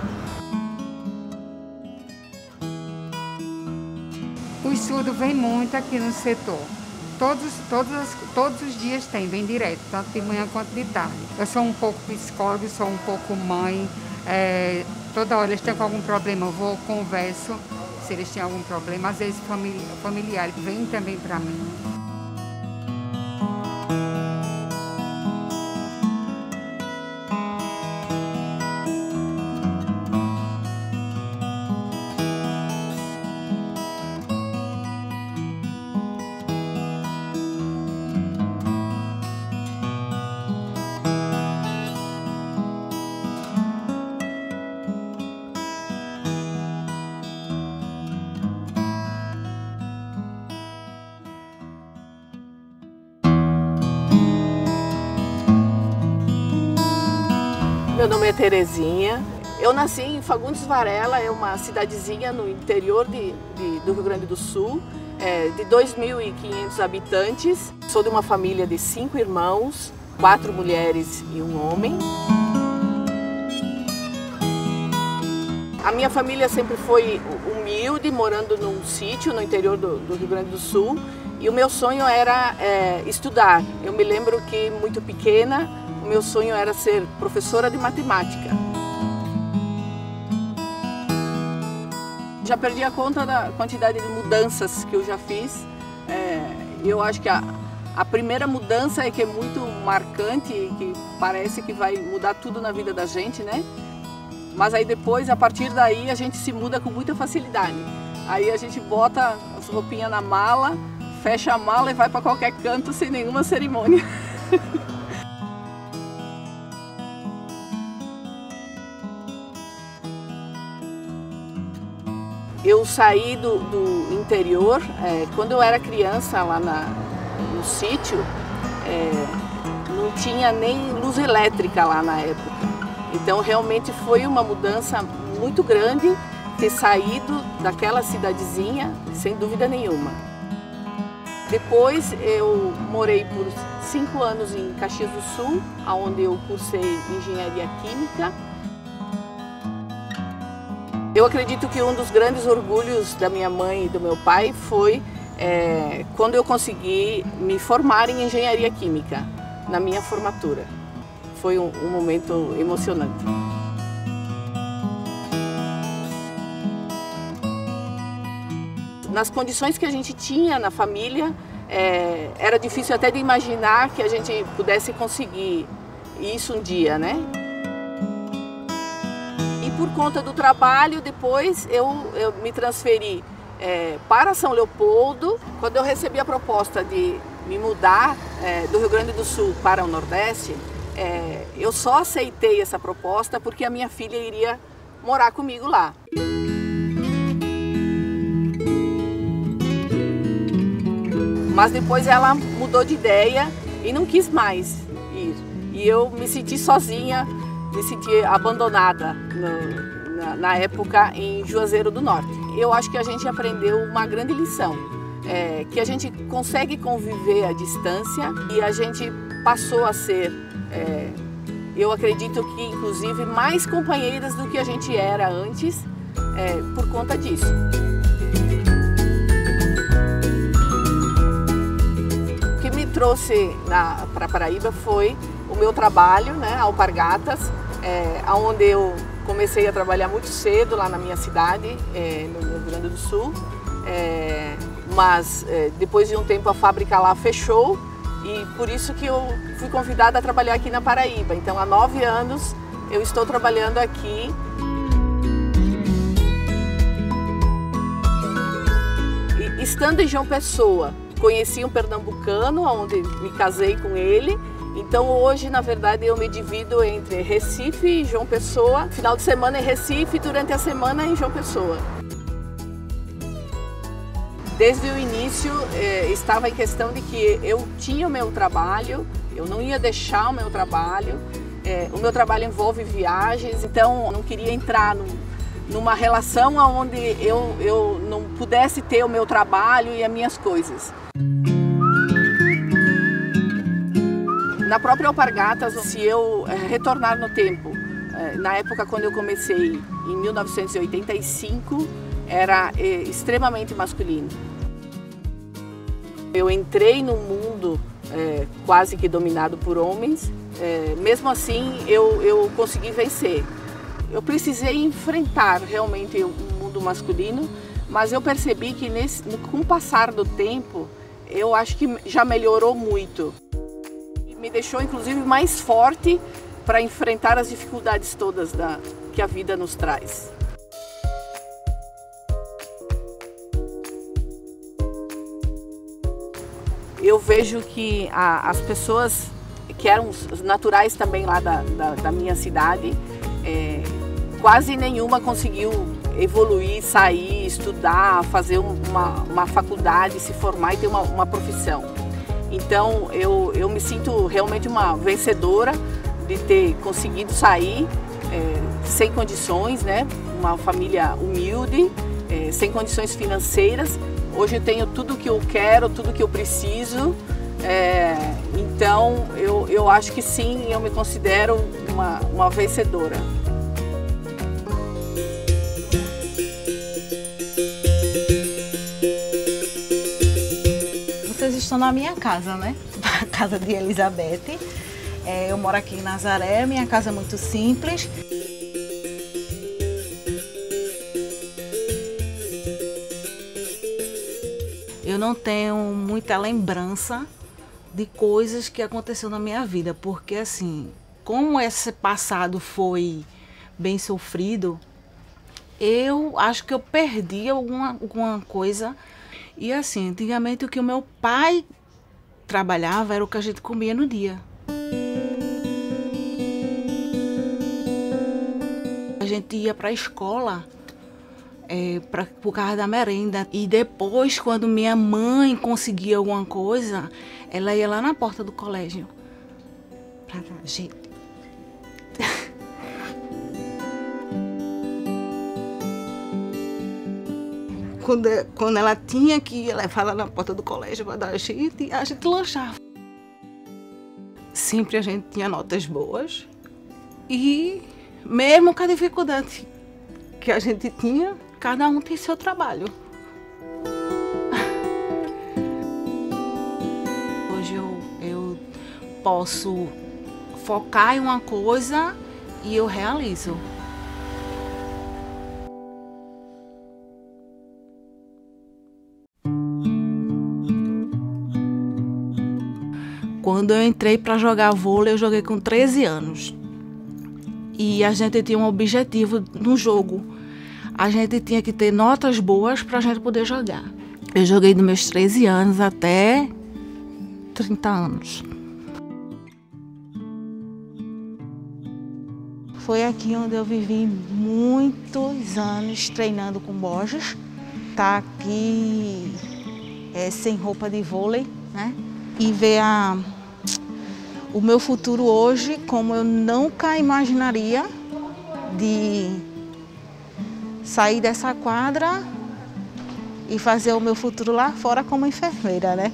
Speaker 18: Os surdos vêm muito aqui no setor. Todos os dias vem direto, tanto de manhã quanto de tarde. Eu sou um pouco psicóloga, sou um pouco mãe. Toda hora eles têm algum problema, eu vou, converso, se eles têm algum problema. Às vezes familiar vem também para mim.
Speaker 19: Meu nome é Terezinha. Eu nasci em Fagundes Varela, é uma cidadezinha no interior do Rio Grande do Sul, de 2.500 habitantes. Sou de uma família de 5 irmãos, 4 mulheres e um homem. A minha família sempre foi humilde, morando num sítio no interior do Rio Grande do Sul. E o meu sonho era estudar. Eu me lembro que, muito pequena, o meu sonho era ser professora de matemática. Já perdi a conta da quantidade de mudanças que eu já fiz. Eu acho que a primeira mudança é que é muito marcante, que parece que vai mudar tudo na vida da gente, né? Mas aí depois, a partir daí, a gente se muda com muita facilidade. Aí a gente bota as roupinhas na mala, fecha a mala e vai para qualquer canto sem nenhuma cerimônia. Eu saí do interior, quando eu era criança lá no sítio, não tinha nem luz elétrica lá na época. Então realmente foi uma mudança muito grande ter saído daquela cidadezinha, sem dúvida nenhuma. Depois eu morei por 5 anos em Caxias do Sul, onde eu cursei engenharia química. Eu acredito que um dos grandes orgulhos da minha mãe e do meu pai foi quando eu consegui me formar em engenharia química, na minha formatura. Foi um momento emocionante. Nas condições que a gente tinha na família, era difícil até de imaginar que a gente pudesse conseguir isso um dia, né? E por conta do trabalho, depois eu me transferi para São Leopoldo. Quando eu recebi a proposta de me mudar do Rio Grande do Sul para o Nordeste, eu só aceitei essa proposta porque a minha filha iria morar comigo lá. Mas depois ela mudou de ideia e não quis mais ir. E eu me senti sozinha, me senti abandonada na época em Juazeiro do Norte. Eu acho que a gente aprendeu uma grande lição, que a gente consegue conviver à distância e a gente passou a ser, eu acredito que inclusive mais companheiras do que a gente era antes, por conta disso. O que me trouxe para Paraíba foi o meu trabalho, né, Alpargatas, onde eu comecei a trabalhar muito cedo lá na minha cidade, no Rio Grande do Sul, mas depois de um tempo a fábrica lá fechou e por isso que eu fui convidada a trabalhar aqui na Paraíba. Então há 9 anos eu estou trabalhando aqui. E, estando em João Pessoa, conheci um pernambucano, onde me casei com ele. Então hoje, na verdade, eu me divido entre Recife e João Pessoa. Final de semana em Recife, durante a semana em João Pessoa. Desde o início estava em questão de que eu tinha o meu trabalho, eu não ia deixar o meu trabalho. O meu trabalho envolve viagens, então eu não queria entrar numa relação onde eu não pudesse ter o meu trabalho e as minhas coisas. Na própria Alpargatas, se eu retornar no tempo, na época quando eu comecei, em 1985, era extremamente masculino. Eu entrei num mundo quase que dominado por homens, mesmo assim eu consegui vencer. Eu precisei enfrentar realmente o mundo masculino, mas eu percebi que com o passar do tempo, eu acho que já melhorou muito. Me deixou inclusive mais forte para enfrentar as dificuldades todas que a vida nos traz. Eu vejo que as pessoas que eram naturais também lá da minha cidade, quase nenhuma conseguiu evoluir, sair, estudar, fazer uma faculdade, se formar e ter uma profissão. Então eu me sinto realmente uma vencedora de ter conseguido sair sem condições, né? Uma família humilde, sem condições financeiras. Hoje eu tenho tudo que eu quero, tudo que eu preciso. Então eu acho que sim, eu me considero uma vencedora.
Speaker 20: Vocês estão na minha casa, né? A casa de Elizabeth. Eu moro aqui em Nazaré, minha casa é muito simples. eu não tenho muita lembrança de coisas que aconteceu na minha vida, porque assim, como esse passado foi bem sofrido, eu acho que eu perdi alguma coisa. E assim, antigamente o que o meu pai trabalhava era o que a gente comia no dia. A gente ia para a escola por causa da merenda. E depois, quando minha mãe conseguia alguma coisa, ela ia lá na porta do colégio para dar jeito. Quando ela tinha que levar lá na porta do colégio para dar jeito, a gente lanchava. Sempre a gente tinha notas boas e mesmo com a dificuldade que a gente tinha, cada um tem seu trabalho. Hoje eu posso focar em uma coisa e eu realizo. Quando eu entrei para jogar vôlei, eu joguei com 13 anos. E a gente tinha um objetivo no jogo. A gente tinha que ter notas boas para a gente poder jogar. Eu joguei dos meus 13 anos até 30 anos. Foi aqui onde eu vivi muitos anos treinando com Borges. Tá aqui sem roupa de vôlei, né? E ver o meu futuro hoje, como eu nunca imaginaria de sair dessa quadra e fazer o meu futuro lá fora como enfermeira, né?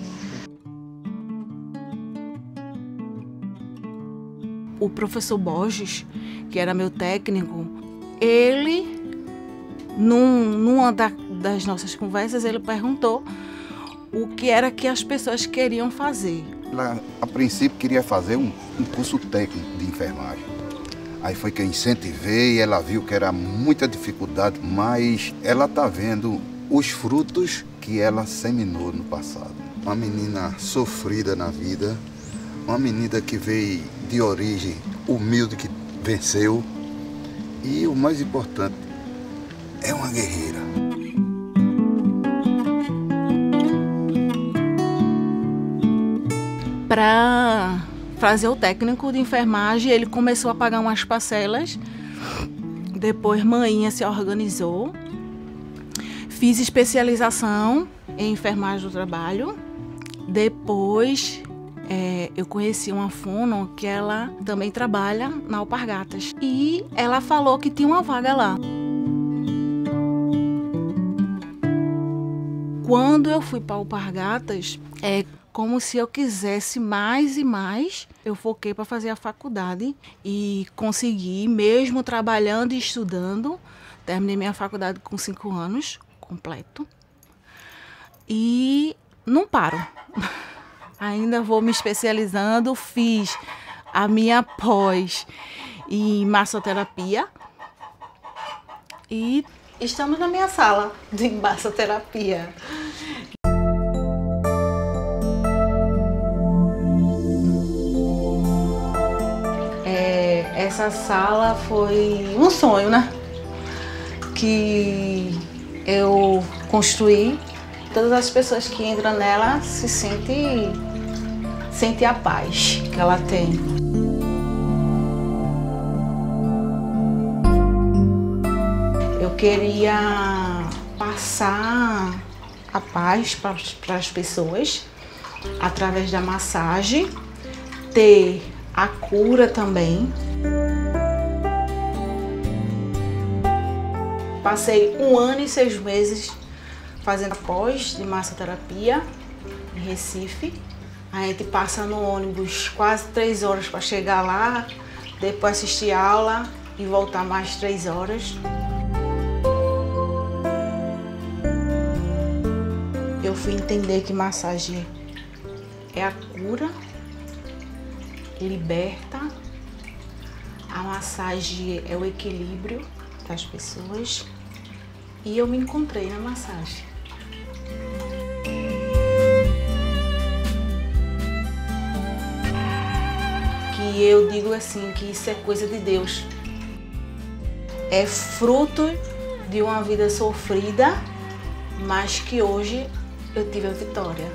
Speaker 20: O professor Borges, que era meu técnico, ele, numa das nossas conversas, ele perguntou o que era que as pessoas queriam fazer.
Speaker 21: Ela, a princípio, queria fazer um curso técnico de enfermagem. Aí foi que eu incentivei, ela viu que era muita dificuldade, mas ela está vendo os frutos que ela seminou no passado. Uma menina sofrida na vida, uma menina que veio de origem humilde, que venceu. E o mais importante, é uma guerreira.
Speaker 20: Para fazer o técnico de enfermagem, ele começou a pagar umas parcelas. Depois, Mainha se organizou. Fiz especialização em enfermagem do trabalho. Depois, eu conheci uma fono que ela também trabalha na Alpargatas. E ela falou que tinha uma vaga lá. Quando eu fui para Alpargatas, como se eu quisesse mais e mais, eu foquei para fazer a faculdade e consegui, mesmo trabalhando e estudando, terminei minha faculdade com 5 anos, completo. E não paro. Ainda vou me especializando, fiz a minha pós em massoterapia e estamos na minha sala de massoterapia. Essa sala foi um sonho, né? Que eu construí. Todas as pessoas que entram nela se sentem a paz que ela tem. Eu queria passar a paz para as pessoas através da massagem, ter a cura também. Passei 1 ano e 6 meses fazendo pós de massoterapia em Recife. A gente passa no ônibus quase 3 horas para chegar lá, depois assistir aula e voltar mais 3 horas. Eu fui entender que massagem é a cura, liberta. A massagem é o equilíbrio das pessoas e eu me encontrei na massagem.
Speaker 4: E eu digo assim que isso é coisa de Deus. É fruto de uma vida sofrida, mas que hoje eu tive a vitória.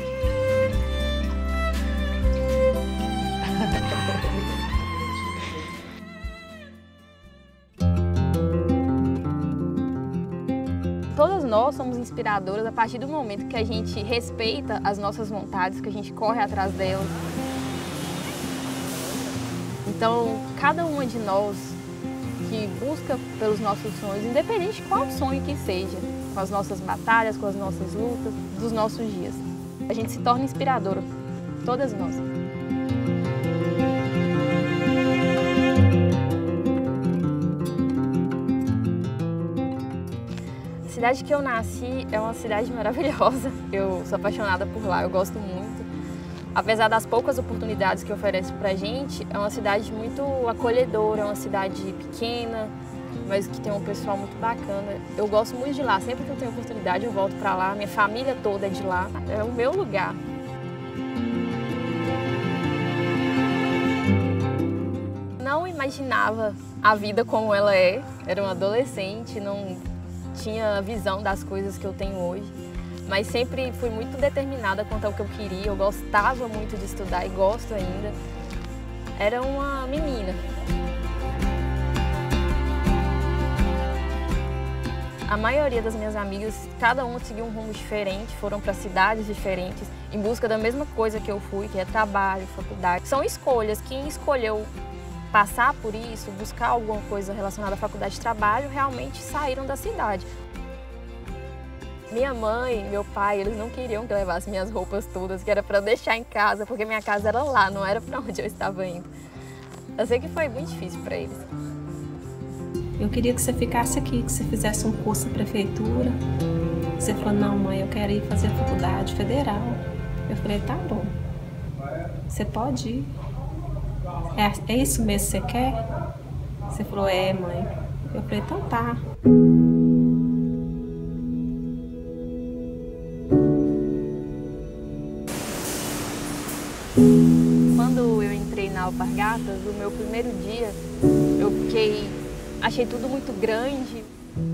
Speaker 8: Todas nós somos inspiradoras a partir do momento que a gente respeita as nossas vontades, que a gente corre atrás delas. Então, cada uma de nós que busca pelos nossos sonhos, independente de qual sonho que seja, com as nossas batalhas, com as nossas lutas, dos nossos dias, a gente se torna inspiradora, todas nós. A cidade que eu nasci é uma cidade maravilhosa. Eu sou apaixonada por lá, eu gosto muito. Apesar das poucas oportunidades que oferece pra gente, é uma cidade muito acolhedora, é uma cidade pequena, mas que tem um pessoal muito bacana. Eu gosto muito de lá, sempre que eu tenho oportunidade eu volto pra lá, minha família toda é de lá, é o meu lugar. Não imaginava a vida como ela é, era uma adolescente, não tinha a visão das coisas que eu tenho hoje, mas sempre fui muito determinada quanto ao que eu queria, eu gostava muito de estudar e gosto ainda. Era uma menina. A maioria das minhas amigas, cada uma seguiu um rumo diferente, foram para cidades diferentes, em busca da mesma coisa que eu fui, que é trabalho, faculdade. São escolhas, quem escolheu passar por isso, buscar alguma coisa relacionada à faculdade de trabalho, realmente saíram da cidade. Minha mãe, meu pai, eles não queriam que eu levasse minhas roupas todas, que era para deixar em casa, porque minha casa era lá, não era para onde eu estava indo. Eu sei que foi muito difícil para eles.
Speaker 22: Eu queria que você ficasse aqui, que você fizesse um curso na prefeitura. Você falou, não mãe, eu quero ir fazer a faculdade federal. Eu falei, tá bom, você pode ir. É isso mesmo que você quer? Você falou, é mãe. Eu falei, então tá.
Speaker 8: Quando eu entrei na Alpargatas, no meu primeiro dia, achei tudo muito grande.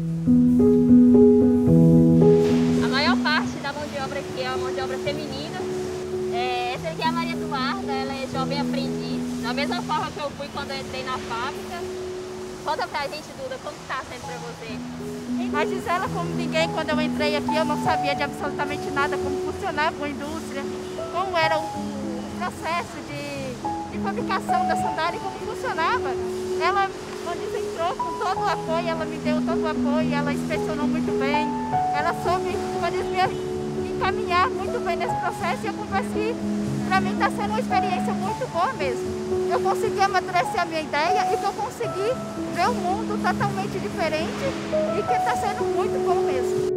Speaker 8: A maior parte da mão de obra aqui é a mão de obra feminina. Essa aqui é a Maria Eduarda, ela é jovem aprendiz. Da mesma forma que eu fui quando eu entrei na fábrica. Conta pra gente, Duda, como tá sendo pra você?
Speaker 23: Mas diz ela, como ninguém, quando eu entrei aqui, eu não sabia de absolutamente nada, como funcionava a indústria, como era o processo de fabricação da sandália e como funcionava. Ela, quando entrou com todo o apoio, ela me deu todo o apoio, ela inspecionou muito bem, ela soube, me encaminhar muito bem nesse processo e eu confesso que para mim está sendo uma experiência muito boa mesmo. Eu consegui amadurecer a minha ideia e que eu consegui ver um mundo totalmente diferente e que está sendo muito bom mesmo.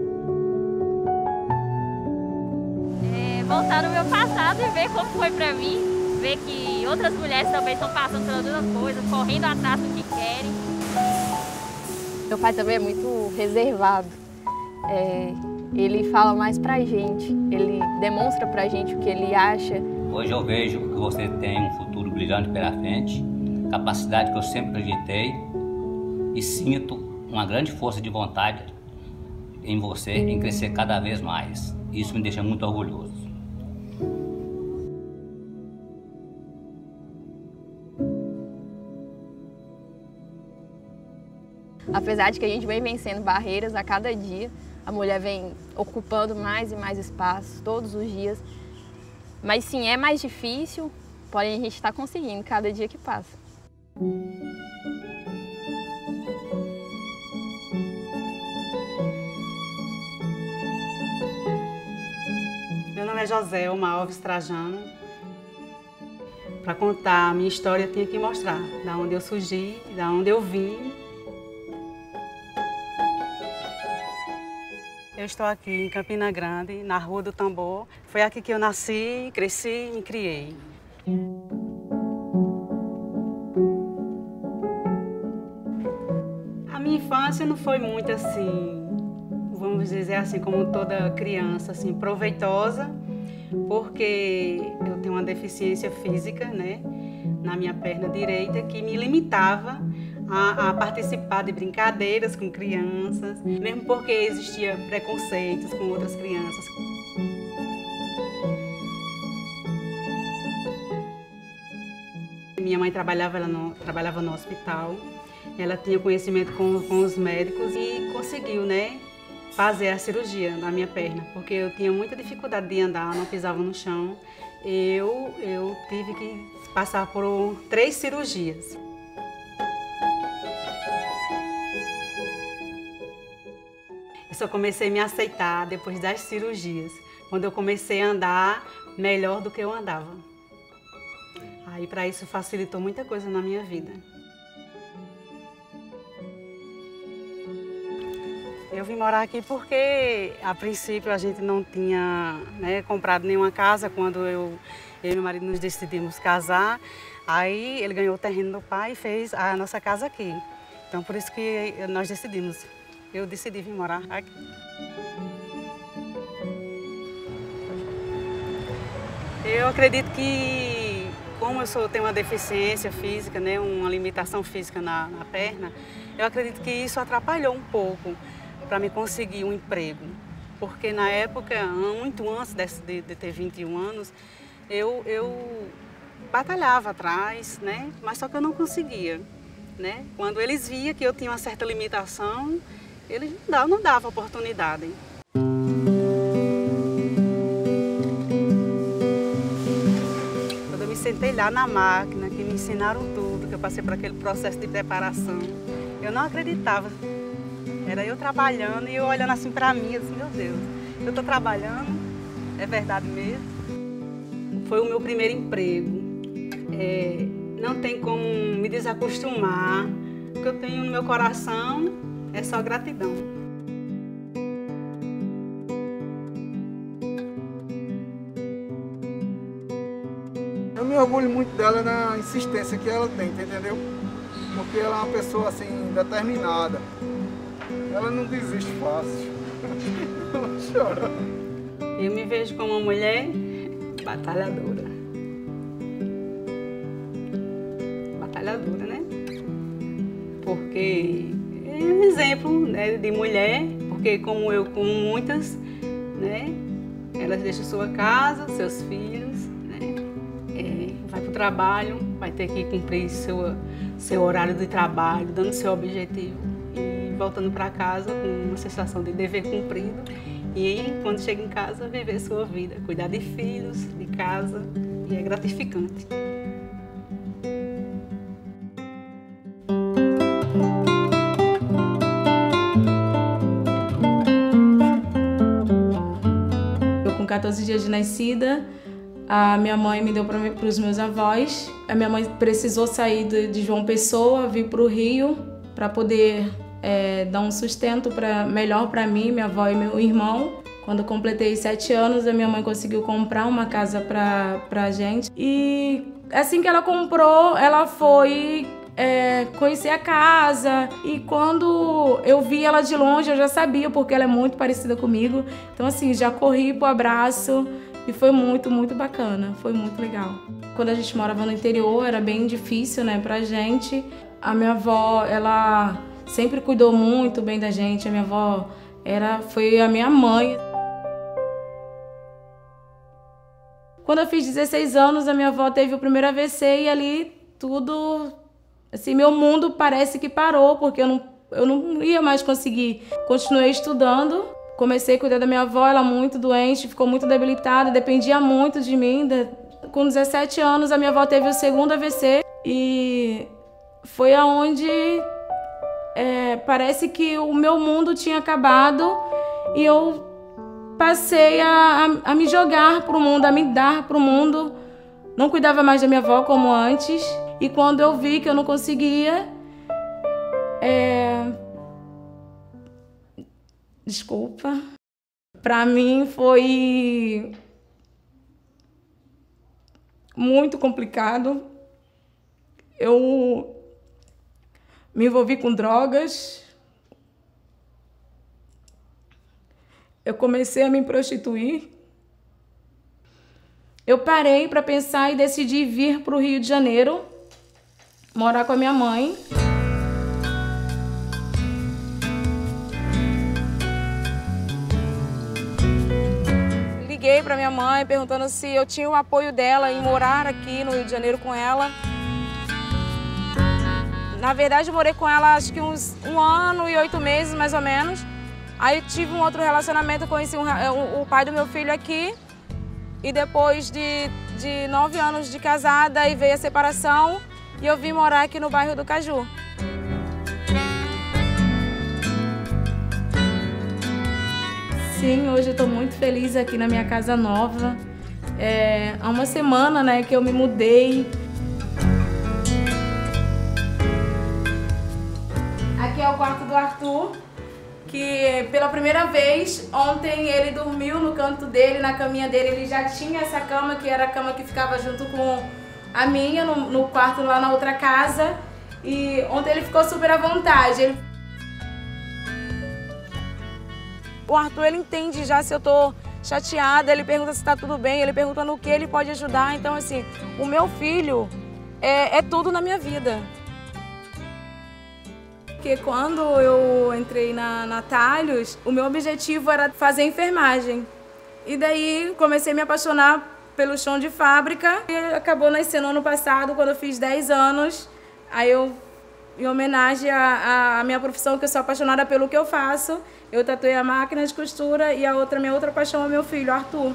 Speaker 8: Voltar no meu passado e ver como foi para mim, ver que outras mulheres também estão passando pelas mesmas coisas, correndo atrás do que querem. Meu pai também é muito reservado. Ele fala mais pra gente, ele demonstra pra gente o que ele acha.
Speaker 24: Hoje eu vejo que você tem um futuro brilhante pela frente, capacidade que eu sempre acreditei e sinto uma grande força de vontade em você, em crescer cada vez mais. Isso me deixa muito orgulhoso.
Speaker 8: Apesar de que a gente vem vencendo barreiras a cada dia, a mulher vem ocupando mais e mais espaços todos os dias. Mas sim, é mais difícil, porém a gente está conseguindo cada dia que passa.
Speaker 25: Meu nome é Joselma Alves Trajano. Para contar a minha história, eu tenho que mostrar da onde eu surgi, da onde eu vim. Eu estou aqui em Campina Grande, na Rua do Tambor. Foi aqui que eu nasci, cresci e me criei. A minha infância não foi muito assim, vamos dizer assim, como toda criança, assim, proveitosa, porque eu tenho uma deficiência física, né? na minha perna direita que me limitava a participar de brincadeiras com crianças, mesmo porque existia preconceitos com outras crianças. Minha mãe trabalhava no hospital, ela tinha conhecimento com os médicos e conseguiu, né, fazer a cirurgia na minha perna, porque eu tinha muita dificuldade de andar, não pisava no chão. Eu tive que passar por 3 cirurgias. Eu só comecei a me aceitar depois das cirurgias, quando eu comecei a andar melhor do que eu andava. Aí, para isso, facilitou muita coisa na minha vida. Eu vim morar aqui porque, a princípio, a gente não tinha, né, comprado nenhuma casa quando eu e meu marido nos decidimos casar. Aí ele ganhou o terreno do pai e fez a nossa casa aqui. Então, por isso que nós decidimos. Eu decidi vir morar aqui. Eu acredito que, como eu tenho uma deficiência física, né, uma limitação física na perna, eu acredito que isso atrapalhou um pouco para me conseguir um emprego. Porque na época, muito antes de ter 21 anos, eu batalhava atrás, né, mas só que eu não conseguia, né? Quando eles viam que eu tinha uma certa limitação, eles não davam oportunidade. Quando eu me sentei lá na máquina, que me ensinaram tudo, que eu passei por aquele processo de preparação, eu não acreditava. Era eu trabalhando e eu olhando assim para mim, assim, meu Deus, eu estou trabalhando, é verdade mesmo. Foi o meu primeiro emprego. Não tem como me desacostumar. O que eu tenho no meu coração é só gratidão.
Speaker 1: Eu me orgulho muito dela na insistência que ela tem, entendeu? Porque ela é uma pessoa assim, determinada. Ela não desiste fácil. Ela chora.
Speaker 25: Eu me vejo como uma mulher batalhadora. Batalhadora, né? Porque é um exemplo, né, de mulher, porque como muitas, né, elas deixam sua casa, seus filhos, né, vai para o trabalho, vai ter que cumprir seu horário de trabalho, dando seu objetivo e voltando para casa com uma sensação de dever cumprido. E quando chega em casa, viver sua vida, cuidar de filhos, de casa, e é gratificante.
Speaker 2: Eu, com 14 dias de nascida, a minha mãe me deu para os meus avós. A minha mãe precisou sair de João Pessoa, vir para o Rio, para poder dar um sustento melhor para mim, minha avó e meu irmão. Quando completei 7 anos, a minha mãe conseguiu comprar uma casa pra gente. E assim que ela comprou, ela foi conhecer a casa. E quando eu vi ela de longe, eu já sabia, porque ela é muito parecida comigo. Então assim, já corri pro abraço e foi muito, muito bacana. Foi muito legal. Quando a gente morava no interior, era bem difícil, né, pra gente. A minha avó, ela sempre cuidou muito bem da gente. A minha avó foi a minha mãe. Quando eu fiz 16 anos, a minha avó teve o primeiro AVC e ali tudo, assim, meu mundo parece que parou, porque eu não ia mais conseguir. Continuei estudando, comecei a cuidar da minha avó, ela muito doente, ficou muito debilitada, dependia muito de mim. Com 17 anos, a minha avó teve o segundo AVC e foi aonde parece que o meu mundo tinha acabado e eu passei a me jogar pro mundo, a me dar pro mundo. Não cuidava mais da minha avó como antes. E quando eu vi que eu não conseguia, desculpa, pra mim foi muito complicado. Eu me envolvi com drogas. Eu comecei a me prostituir. Eu parei para pensar e decidi vir para o Rio de Janeiro morar com a minha mãe. Liguei para minha mãe perguntando se eu tinha o apoio dela em morar aqui no Rio de Janeiro com ela. Na verdade, eu morei com ela acho que uns 1 ano e 8 meses, mais ou menos. Aí eu tive um outro relacionamento, conheci o pai do meu filho aqui. E depois de 9 anos de casada, aí veio a separação e eu vim morar aqui no bairro do Caju. Sim, hoje eu estou muito feliz aqui na minha casa nova. Há uma semana, né, que eu me mudei. Aqui é o quarto do Arthur, que pela primeira vez, ontem ele dormiu no canto dele, na caminha dele. Ele já tinha essa cama, que era a cama que ficava junto com a minha, no quarto lá na outra casa. E ontem ele ficou super à vontade. O Arthur, ele entende já se eu tô chateada, ele pergunta se tá tudo bem, ele pergunta no que ele pode ajudar. Então, assim, o meu filho é tudo na minha vida. Porque quando eu entrei na Talhos, o meu objetivo era fazer enfermagem. E daí comecei a me apaixonar pelo chão de fábrica. E acabou nascendo ano passado, quando eu fiz 10 anos. Aí eu, em homenagem à minha profissão, que eu sou apaixonada pelo que eu faço, eu tatuei a máquina de costura e minha outra paixão é meu filho, Arthur.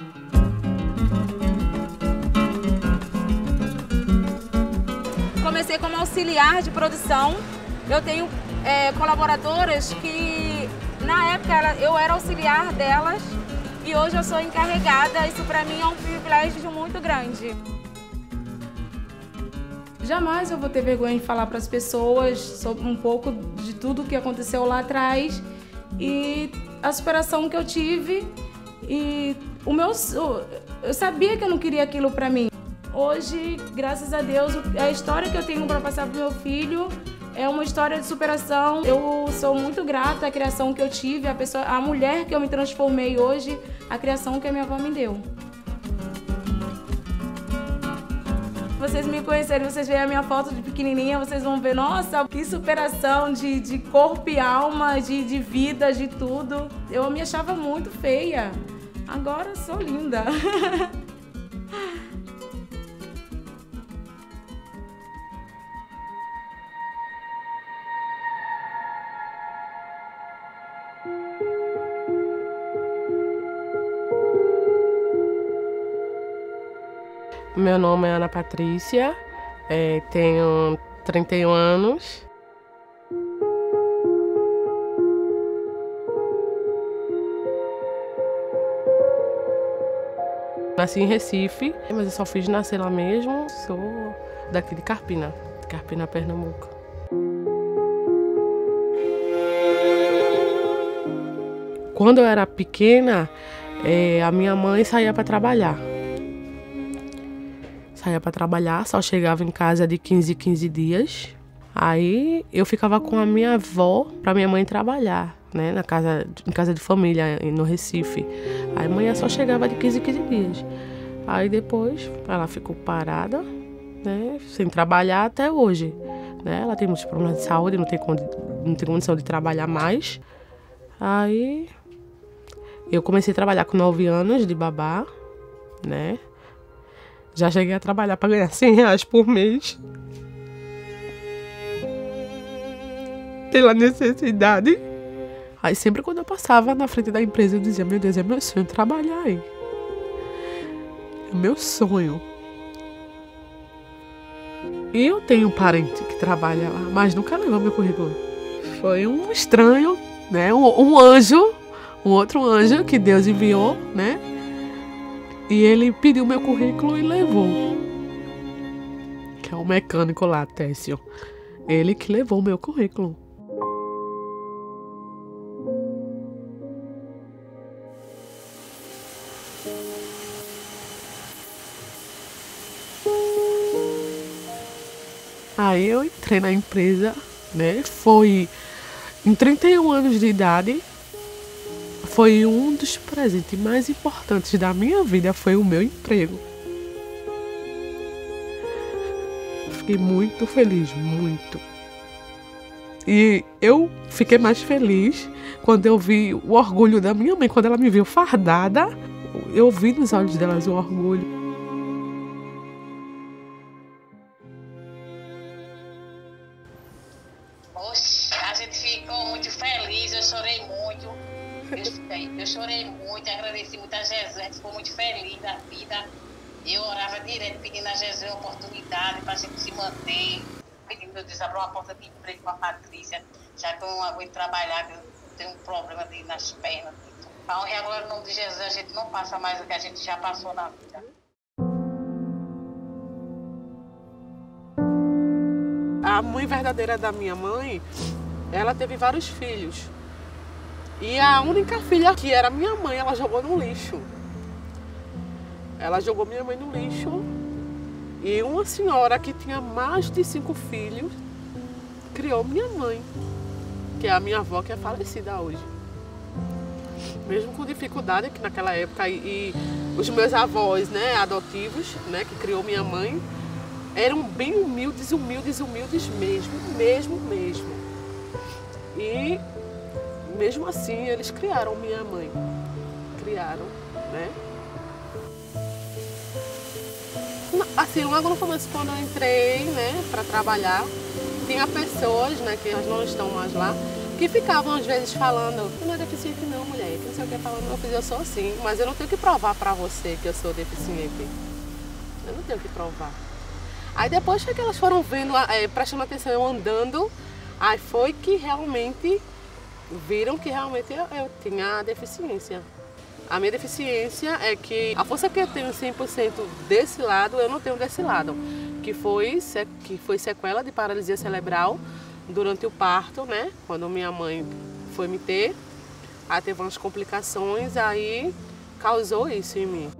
Speaker 2: Comecei como auxiliar de produção. Eu tenho colaboradoras que, na época, eu era auxiliar delas e hoje eu sou encarregada. Isso para mim é um privilégio muito grande. Jamais eu vou ter vergonha de falar para as pessoas sobre um pouco de tudo que aconteceu lá atrás e a superação que eu tive. E eu sabia que eu não queria aquilo para mim. Hoje, graças a Deus, a história que eu tenho para passar pro meu filho é uma história de superação. Eu sou muito grata à criação que eu tive, a mulher que eu me transformei hoje, a criação que a minha avó me deu. Vocês me conhecerem, vocês veem a minha foto de pequenininha, vocês vão ver, nossa, que superação de corpo e alma, de vida, de tudo. Eu me achava muito feia, agora sou linda.
Speaker 7: Meu nome é Ana Patrícia, tenho 31 anos. Nasci em Recife, mas eu só fiz nascer lá mesmo. Sou daqui de Carpina, Pernambuco. Quando eu era pequena, a minha mãe saía para trabalhar. Só chegava em casa de 15 em 15 dias. Aí eu ficava com a minha avó para minha mãe trabalhar, né, em casa de família, no Recife. Aí a mãe só chegava de 15 em 15 dias. Aí depois ela ficou parada, né, sem trabalhar até hoje. Né? Ela tem muitos problemas de saúde, não tem condição de trabalhar mais. Aí eu comecei a trabalhar com 9 anos de babá, né? Já cheguei a trabalhar para ganhar R$100 por mês. Pela necessidade. Aí sempre quando eu passava na frente da empresa eu dizia, meu Deus, é meu sonho trabalhar aí. É meu sonho. E eu tenho um parente que trabalha lá, mas nunca levou meu currículo. Foi um estranho, né? Um anjo, um outro anjo que Deus enviou, né? E ele pediu meu currículo e levou. Que é o mecânico lá, Técio. Ele que levou o meu currículo. Aí eu entrei na empresa, né? Foi em 31 anos de idade. Foi um dos presentes mais importantes da minha vida, foi o meu emprego. fiquei muito feliz, muito. E eu fiquei mais feliz quando eu vi o orgulho da minha mãe. Quando ela me viu fardada, eu vi nos olhos delas o orgulho.
Speaker 6: Oxe, a gente ficou muito feliz, eu chorei muito. Eu chorei muito, agradeci muito a Jesus, a gente ficou muito feliz da vida. Eu orava direto pedindo a Jesus a oportunidade para a gente se manter, pedindo a Deus abrir uma porta de emprego para a Patrícia, já que eu não aguento trabalhar, eu tenho um problema nas pernas. A honra e a glória no nome de Jesus, a gente não passa mais o que a gente já passou na vida.
Speaker 9: A mãe verdadeira da minha mãe, ela teve vários filhos. E a única filha que era minha mãe, ela jogou no lixo. Ela jogou minha mãe no lixo. E uma senhora que tinha mais de 5 filhos criou minha mãe, que é a minha avó, que é falecida hoje. Mesmo com dificuldade, que naquela época, e os meus avós, né, adotivos, né, que criou minha mãe, eram bem humildes mesmo. E mesmo assim, eles criaram minha mãe. Criaram, né? Assim, logo no começo, quando eu entrei, né, para trabalhar, tinha pessoas, né, que elas não estão mais lá, que ficavam às vezes falando: "Você não é deficiente não, mulher, que não sei o que", falando. Eu sou assim, mas eu não tenho que provar para você que eu sou deficiente. Eu não tenho que provar. Aí depois que elas foram vendo, prestando atenção, eu andando, aí foi que realmente viram que realmente eu tinha deficiência. A minha deficiência é que a força que eu tenho 100% desse lado, eu não tenho desse lado. Que foi sequela de paralisia cerebral durante o parto, né? Quando minha mãe foi me ter, aí teve umas complicações, aí causou isso em mim.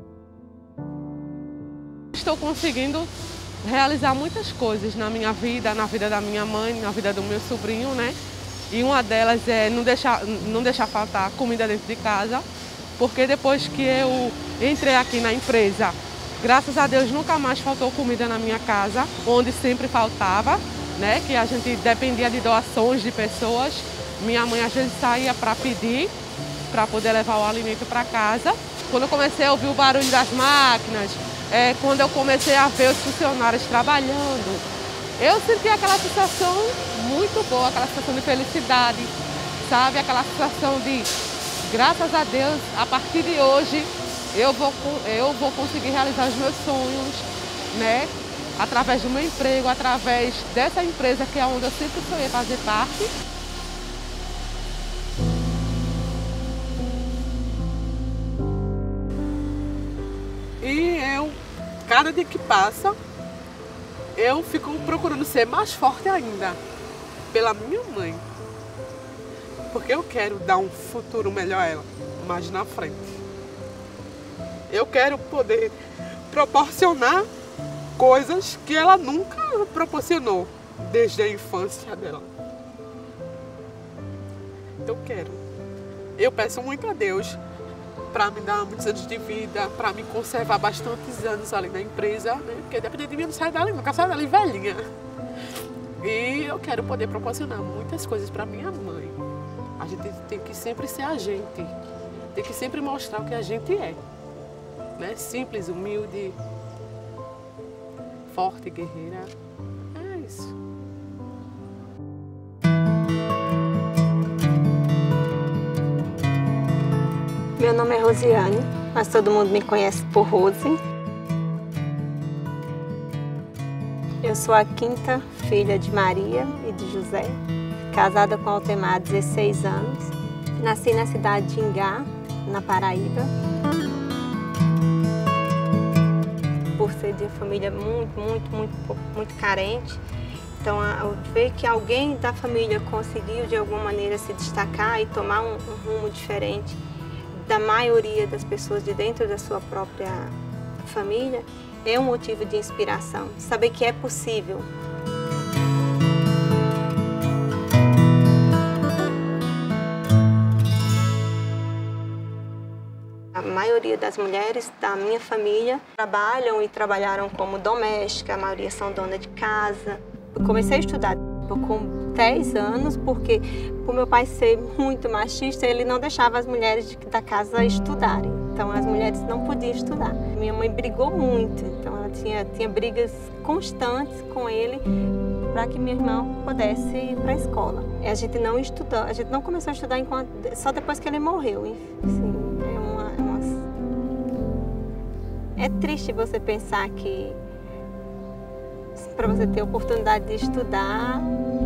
Speaker 9: Estou conseguindo realizar muitas coisas na minha vida, na vida da minha mãe, na vida do meu sobrinho, né? E uma delas é não deixar faltar comida dentro de casa, porque depois que eu entrei aqui na empresa, graças a Deus nunca mais faltou comida na minha casa, onde sempre faltava, né? Que a gente dependia de doações de pessoas. Minha mãe às vezes saía para pedir, para poder levar o alimento para casa. Quando eu comecei a ouvir o barulho das máquinas, quando eu comecei a ver os funcionários trabalhando, eu senti aquela sensação muito boa, aquela sensação de felicidade, sabe? Aquela sensação de, graças a Deus, a partir de hoje, eu vou conseguir realizar os meus sonhos, né? Através do meu emprego, através dessa empresa que é onde eu sempre sonhei fazer parte. E eu, cada dia que passa, eu fico procurando ser mais forte ainda pela minha mãe. Porque eu quero dar um futuro melhor a ela, mais na frente. Eu quero poder proporcionar coisas que ela nunca proporcionou desde a infância dela. Eu quero. Eu peço muito a Deus para me dar muitos anos de vida, para me conservar bastantes anos ali na empresa, né? Porque dependendo de mim, eu não saio dali, nunca saio dali velhinha. E eu quero poder proporcionar muitas coisas para minha mãe. A gente tem que sempre ser a gente, tem que sempre mostrar o que a gente é, né? Simples, humilde, forte, guerreira. É isso.
Speaker 10: Meu nome é Rosiane, mas todo mundo me conhece por Rose. Eu sou a 5ª filha de Maria e de José, casada com Altemar há 16 anos. Nasci na cidade de Ingá, na Paraíba. Por ser de família muito carente, então ver que alguém da família conseguiu de alguma maneira se destacar e tomar um rumo diferente da maioria das pessoas de dentro da sua própria família é um motivo de inspiração. Saber que é possível. maioria das mulheres da minha família trabalham e trabalharam como doméstica, a maioria são dona de casa. Eu comecei a estudar com 10 anos, porque por meu pai ser muito machista, ele não deixava as mulheres da casa estudarem. Então as mulheres não podiam estudar. Minha mãe brigou muito, então ela tinha brigas constantes com ele para que minha irmã pudesse ir para a escola. A gente não estudou, a gente não começou a estudar só depois que ele morreu. Assim, é triste você pensar que para você ter a oportunidade de estudar,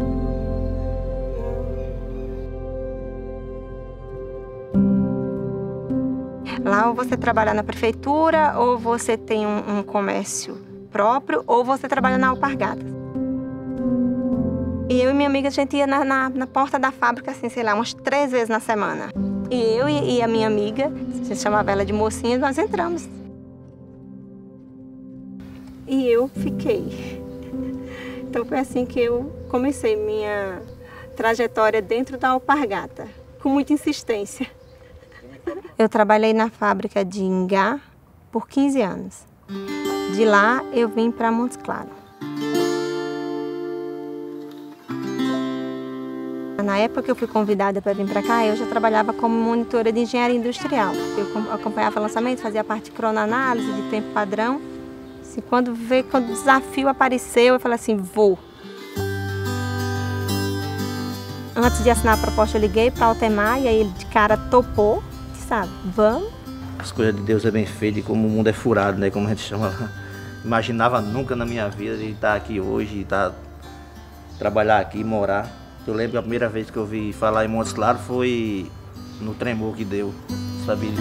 Speaker 10: lá ou você trabalha na prefeitura, ou você tem um comércio próprio, ou você trabalha na Alpargatas. E eu e minha amiga, a gente ia na porta da fábrica, assim, sei lá, umas 3 vezes na semana. E eu e a minha amiga, a gente chamava ela de mocinha, nós entramos. E eu fiquei. Então foi assim que eu comecei minha trajetória dentro da Alpargata, com muita insistência. Eu trabalhei na fábrica de Ingá por 15 anos. De lá eu vim para Montes Claros. Na época que eu fui convidada para vir para cá, eu já trabalhava como monitora de engenharia industrial. Eu acompanhava o lançamento, fazia a parte de cronoanálise, de tempo padrão. Assim, quando o desafio apareceu, eu falei assim, vou. Antes de assinar a proposta, eu liguei para o Altemar e aí ele de cara topou, sabe, vamos.
Speaker 5: As coisas de Deus é bem feitas e como o mundo é furado, né, como a gente chama lá. Imaginava nunca na minha vida de estar aqui hoje, trabalhar aqui, morar. Eu lembro que a primeira vez que eu vi falar em Montes Claros foi no tremor que deu, sabia?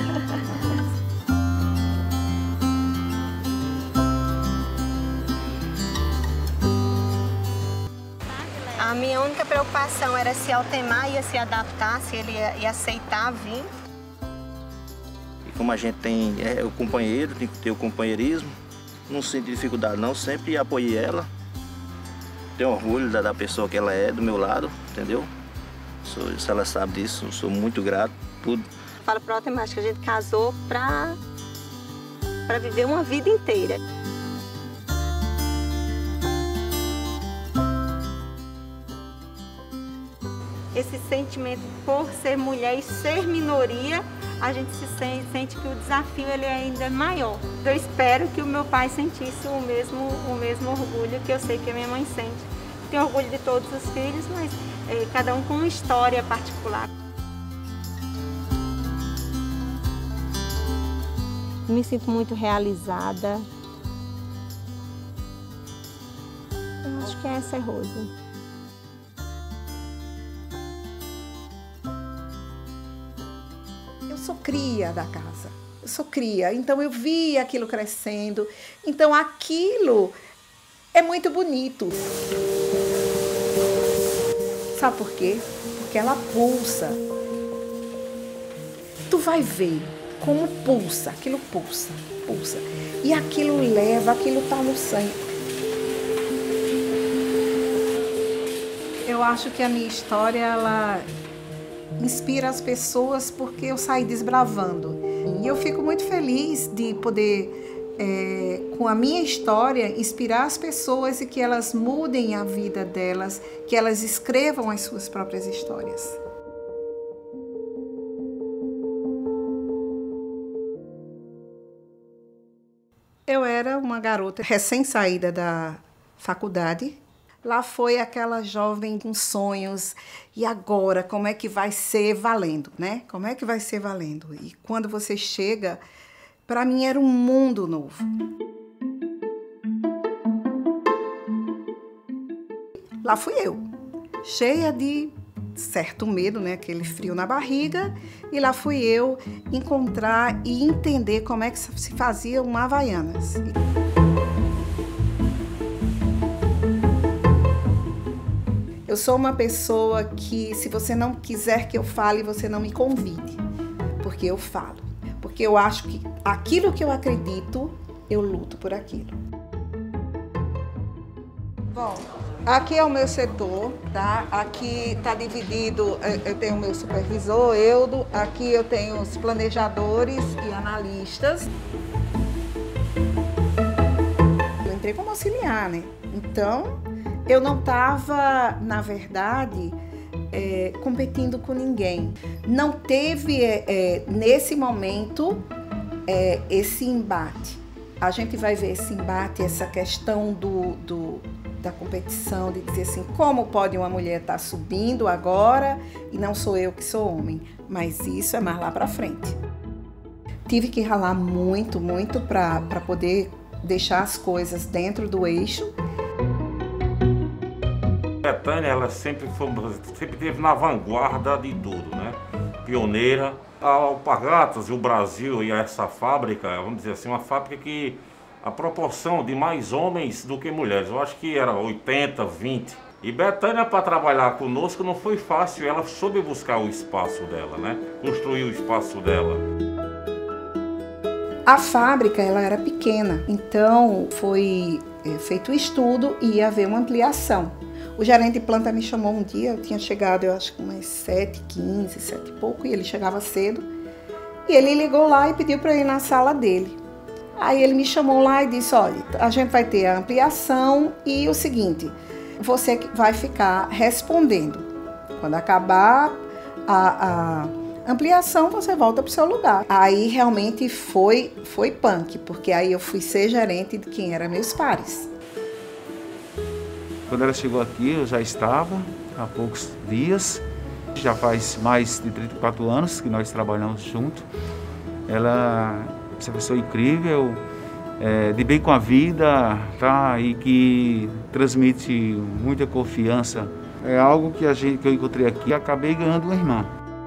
Speaker 10: A minha única preocupação era se Altemar ia se adaptar, se ele ia aceitar vir.
Speaker 5: E como a gente tem o companheiro, tem que ter o companheirismo, não sinto dificuldade não, sempre apoiei ela. Tenho orgulho da pessoa que ela é, do meu lado, entendeu? Se ela sabe disso, sou muito grato, tudo.
Speaker 10: Falo para o Altemar que a gente casou para viver uma vida inteira. Esse sentimento por ser mulher e ser minoria, a gente sente que o desafio ele ainda é maior. Eu espero que o meu pai sentisse o mesmo orgulho que eu sei que a minha mãe sente. Tenho orgulho de todos os filhos, mas cada um com uma história particular. Me sinto muito realizada. Eu acho que essa é Rose.
Speaker 11: Eu sou cria da casa, eu sou cria, então eu vi aquilo crescendo, então aquilo é muito bonito. Sabe por quê? Porque ela pulsa. Tu vai ver como pulsa, aquilo pulsa, pulsa. E aquilo leva, aquilo tá no sangue. Eu acho que a minha história, ela inspira as pessoas porque eu saí desbravando. E eu fico muito feliz de poder, com a minha história, inspirar as pessoas e que elas mudem a vida delas, que elas escrevam as suas próprias histórias. Eu era uma garota recém-saída da faculdade. Lá foi aquela jovem com sonhos, e agora como é que vai ser valendo, né? Como é que vai ser valendo? E quando você chega, para mim era um mundo novo. Lá fui eu, cheia de certo medo, né? Aquele frio na barriga, e lá fui eu encontrar e entender como é que se fazia uma Havaianas. Eu sou uma pessoa que, se você não quiser que eu fale, você não me convide, porque eu falo. Porque eu acho que aquilo que eu acredito, eu luto por aquilo. Bom, Aqui é o meu setor, tá? Aqui está dividido, eu tenho o meu supervisor, Eudo, aqui eu tenho os planejadores e analistas. Eu entrei como auxiliar, né? Então, eu não estava, na verdade, competindo com ninguém. Não teve, nesse momento, esse embate. A gente vai ver esse embate, essa questão da competição, de dizer assim, como pode uma mulher estar subindo agora e não sou eu que sou homem? Mas isso é mais lá para frente. Tive que ralar muito, muito para poder deixar as coisas dentro do eixo.
Speaker 12: Betânia, ela sempre esteve na vanguarda de tudo, né? Pioneira. A Alpargatas e o Brasil e essa fábrica, vamos dizer assim, uma fábrica que a proporção de mais homens do que mulheres, eu acho que era 80, 20. E Betânia, para trabalhar conosco, não foi fácil, ela soube buscar o espaço dela, né? Construir o espaço dela.
Speaker 11: A fábrica, ela era pequena, então foi feito o estudo e ia haver uma ampliação. O gerente de planta me chamou um dia, eu tinha chegado, eu acho que umas 7h15, 7 e pouco, e ele chegava cedo. E ele ligou lá e pediu para eu ir na sala dele. Aí ele me chamou lá e disse, olha, a gente vai ter a ampliação e o seguinte, você vai ficar respondendo. Quando acabar a ampliação, você volta para o seu lugar. Aí realmente foi punk, porque aí eu fui ser gerente de quem eram meus pares.
Speaker 13: Quando ela chegou aqui, eu já estava há poucos dias. Já faz mais de 34 anos que nós trabalhamos juntos. Ela é uma pessoa incrível, de bem com a vida, tá? E que transmite muita confiança. É algo que eu encontrei aqui e acabei ganhando uma irmã.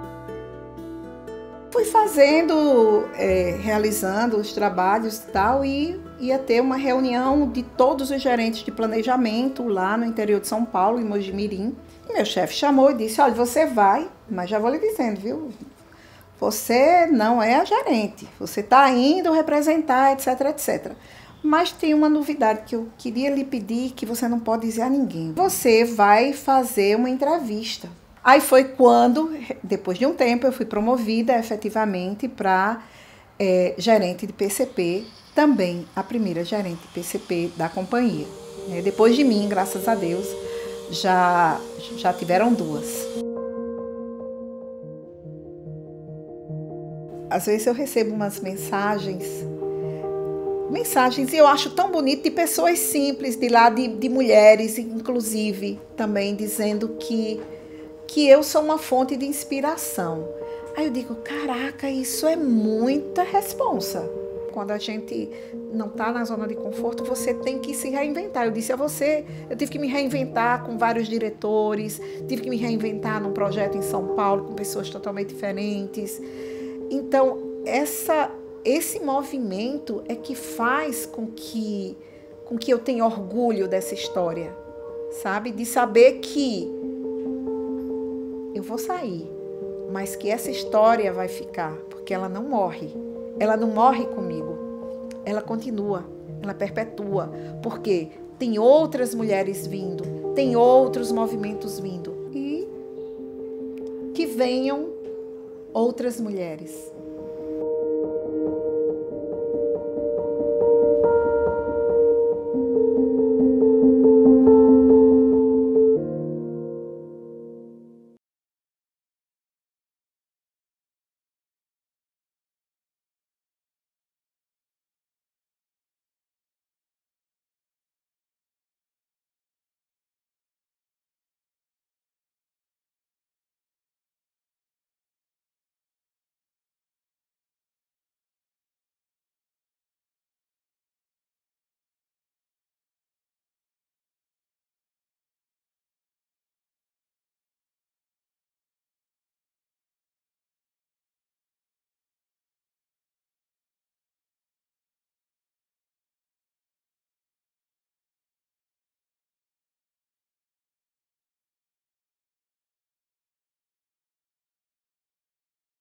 Speaker 11: Fui fazendo, realizando os trabalhos e tal, e ia ter uma reunião de todos os gerentes de planejamento lá no interior de São Paulo, em Mojimirim. E meu chefe chamou e disse, olha, você vai, mas já vou lhe dizendo, viu? Você não é a gerente, você está indo representar, etc, etc. Mas tem uma novidade que eu queria lhe pedir que você não pode dizer a ninguém. Você vai fazer uma entrevista. Aí foi quando, depois de um tempo, eu fui promovida efetivamente para gerente de PCP, também a primeira gerente de PCP da companhia. Depois de mim, graças a Deus, já tiveram duas. Às vezes eu recebo umas mensagens e eu acho tão bonito de pessoas simples, de mulheres, inclusive, também dizendo que eu sou uma fonte de inspiração. Aí eu digo, caraca, isso é muita responsa. Quando a gente não está na zona de conforto, você tem que se reinventar. Eu disse a você, eu tive que me reinventar com vários diretores, tive que me reinventar num projeto em São Paulo com pessoas totalmente diferentes. Então, esse movimento é que faz com que eu tenha orgulho dessa história, sabe? De saber que eu vou sair, mas que essa história vai ficar, porque ela não morre. Ela não morre comigo, ela continua, ela perpetua, porque tem outras mulheres vindo, tem outros movimentos vindo, e que venham outras mulheres.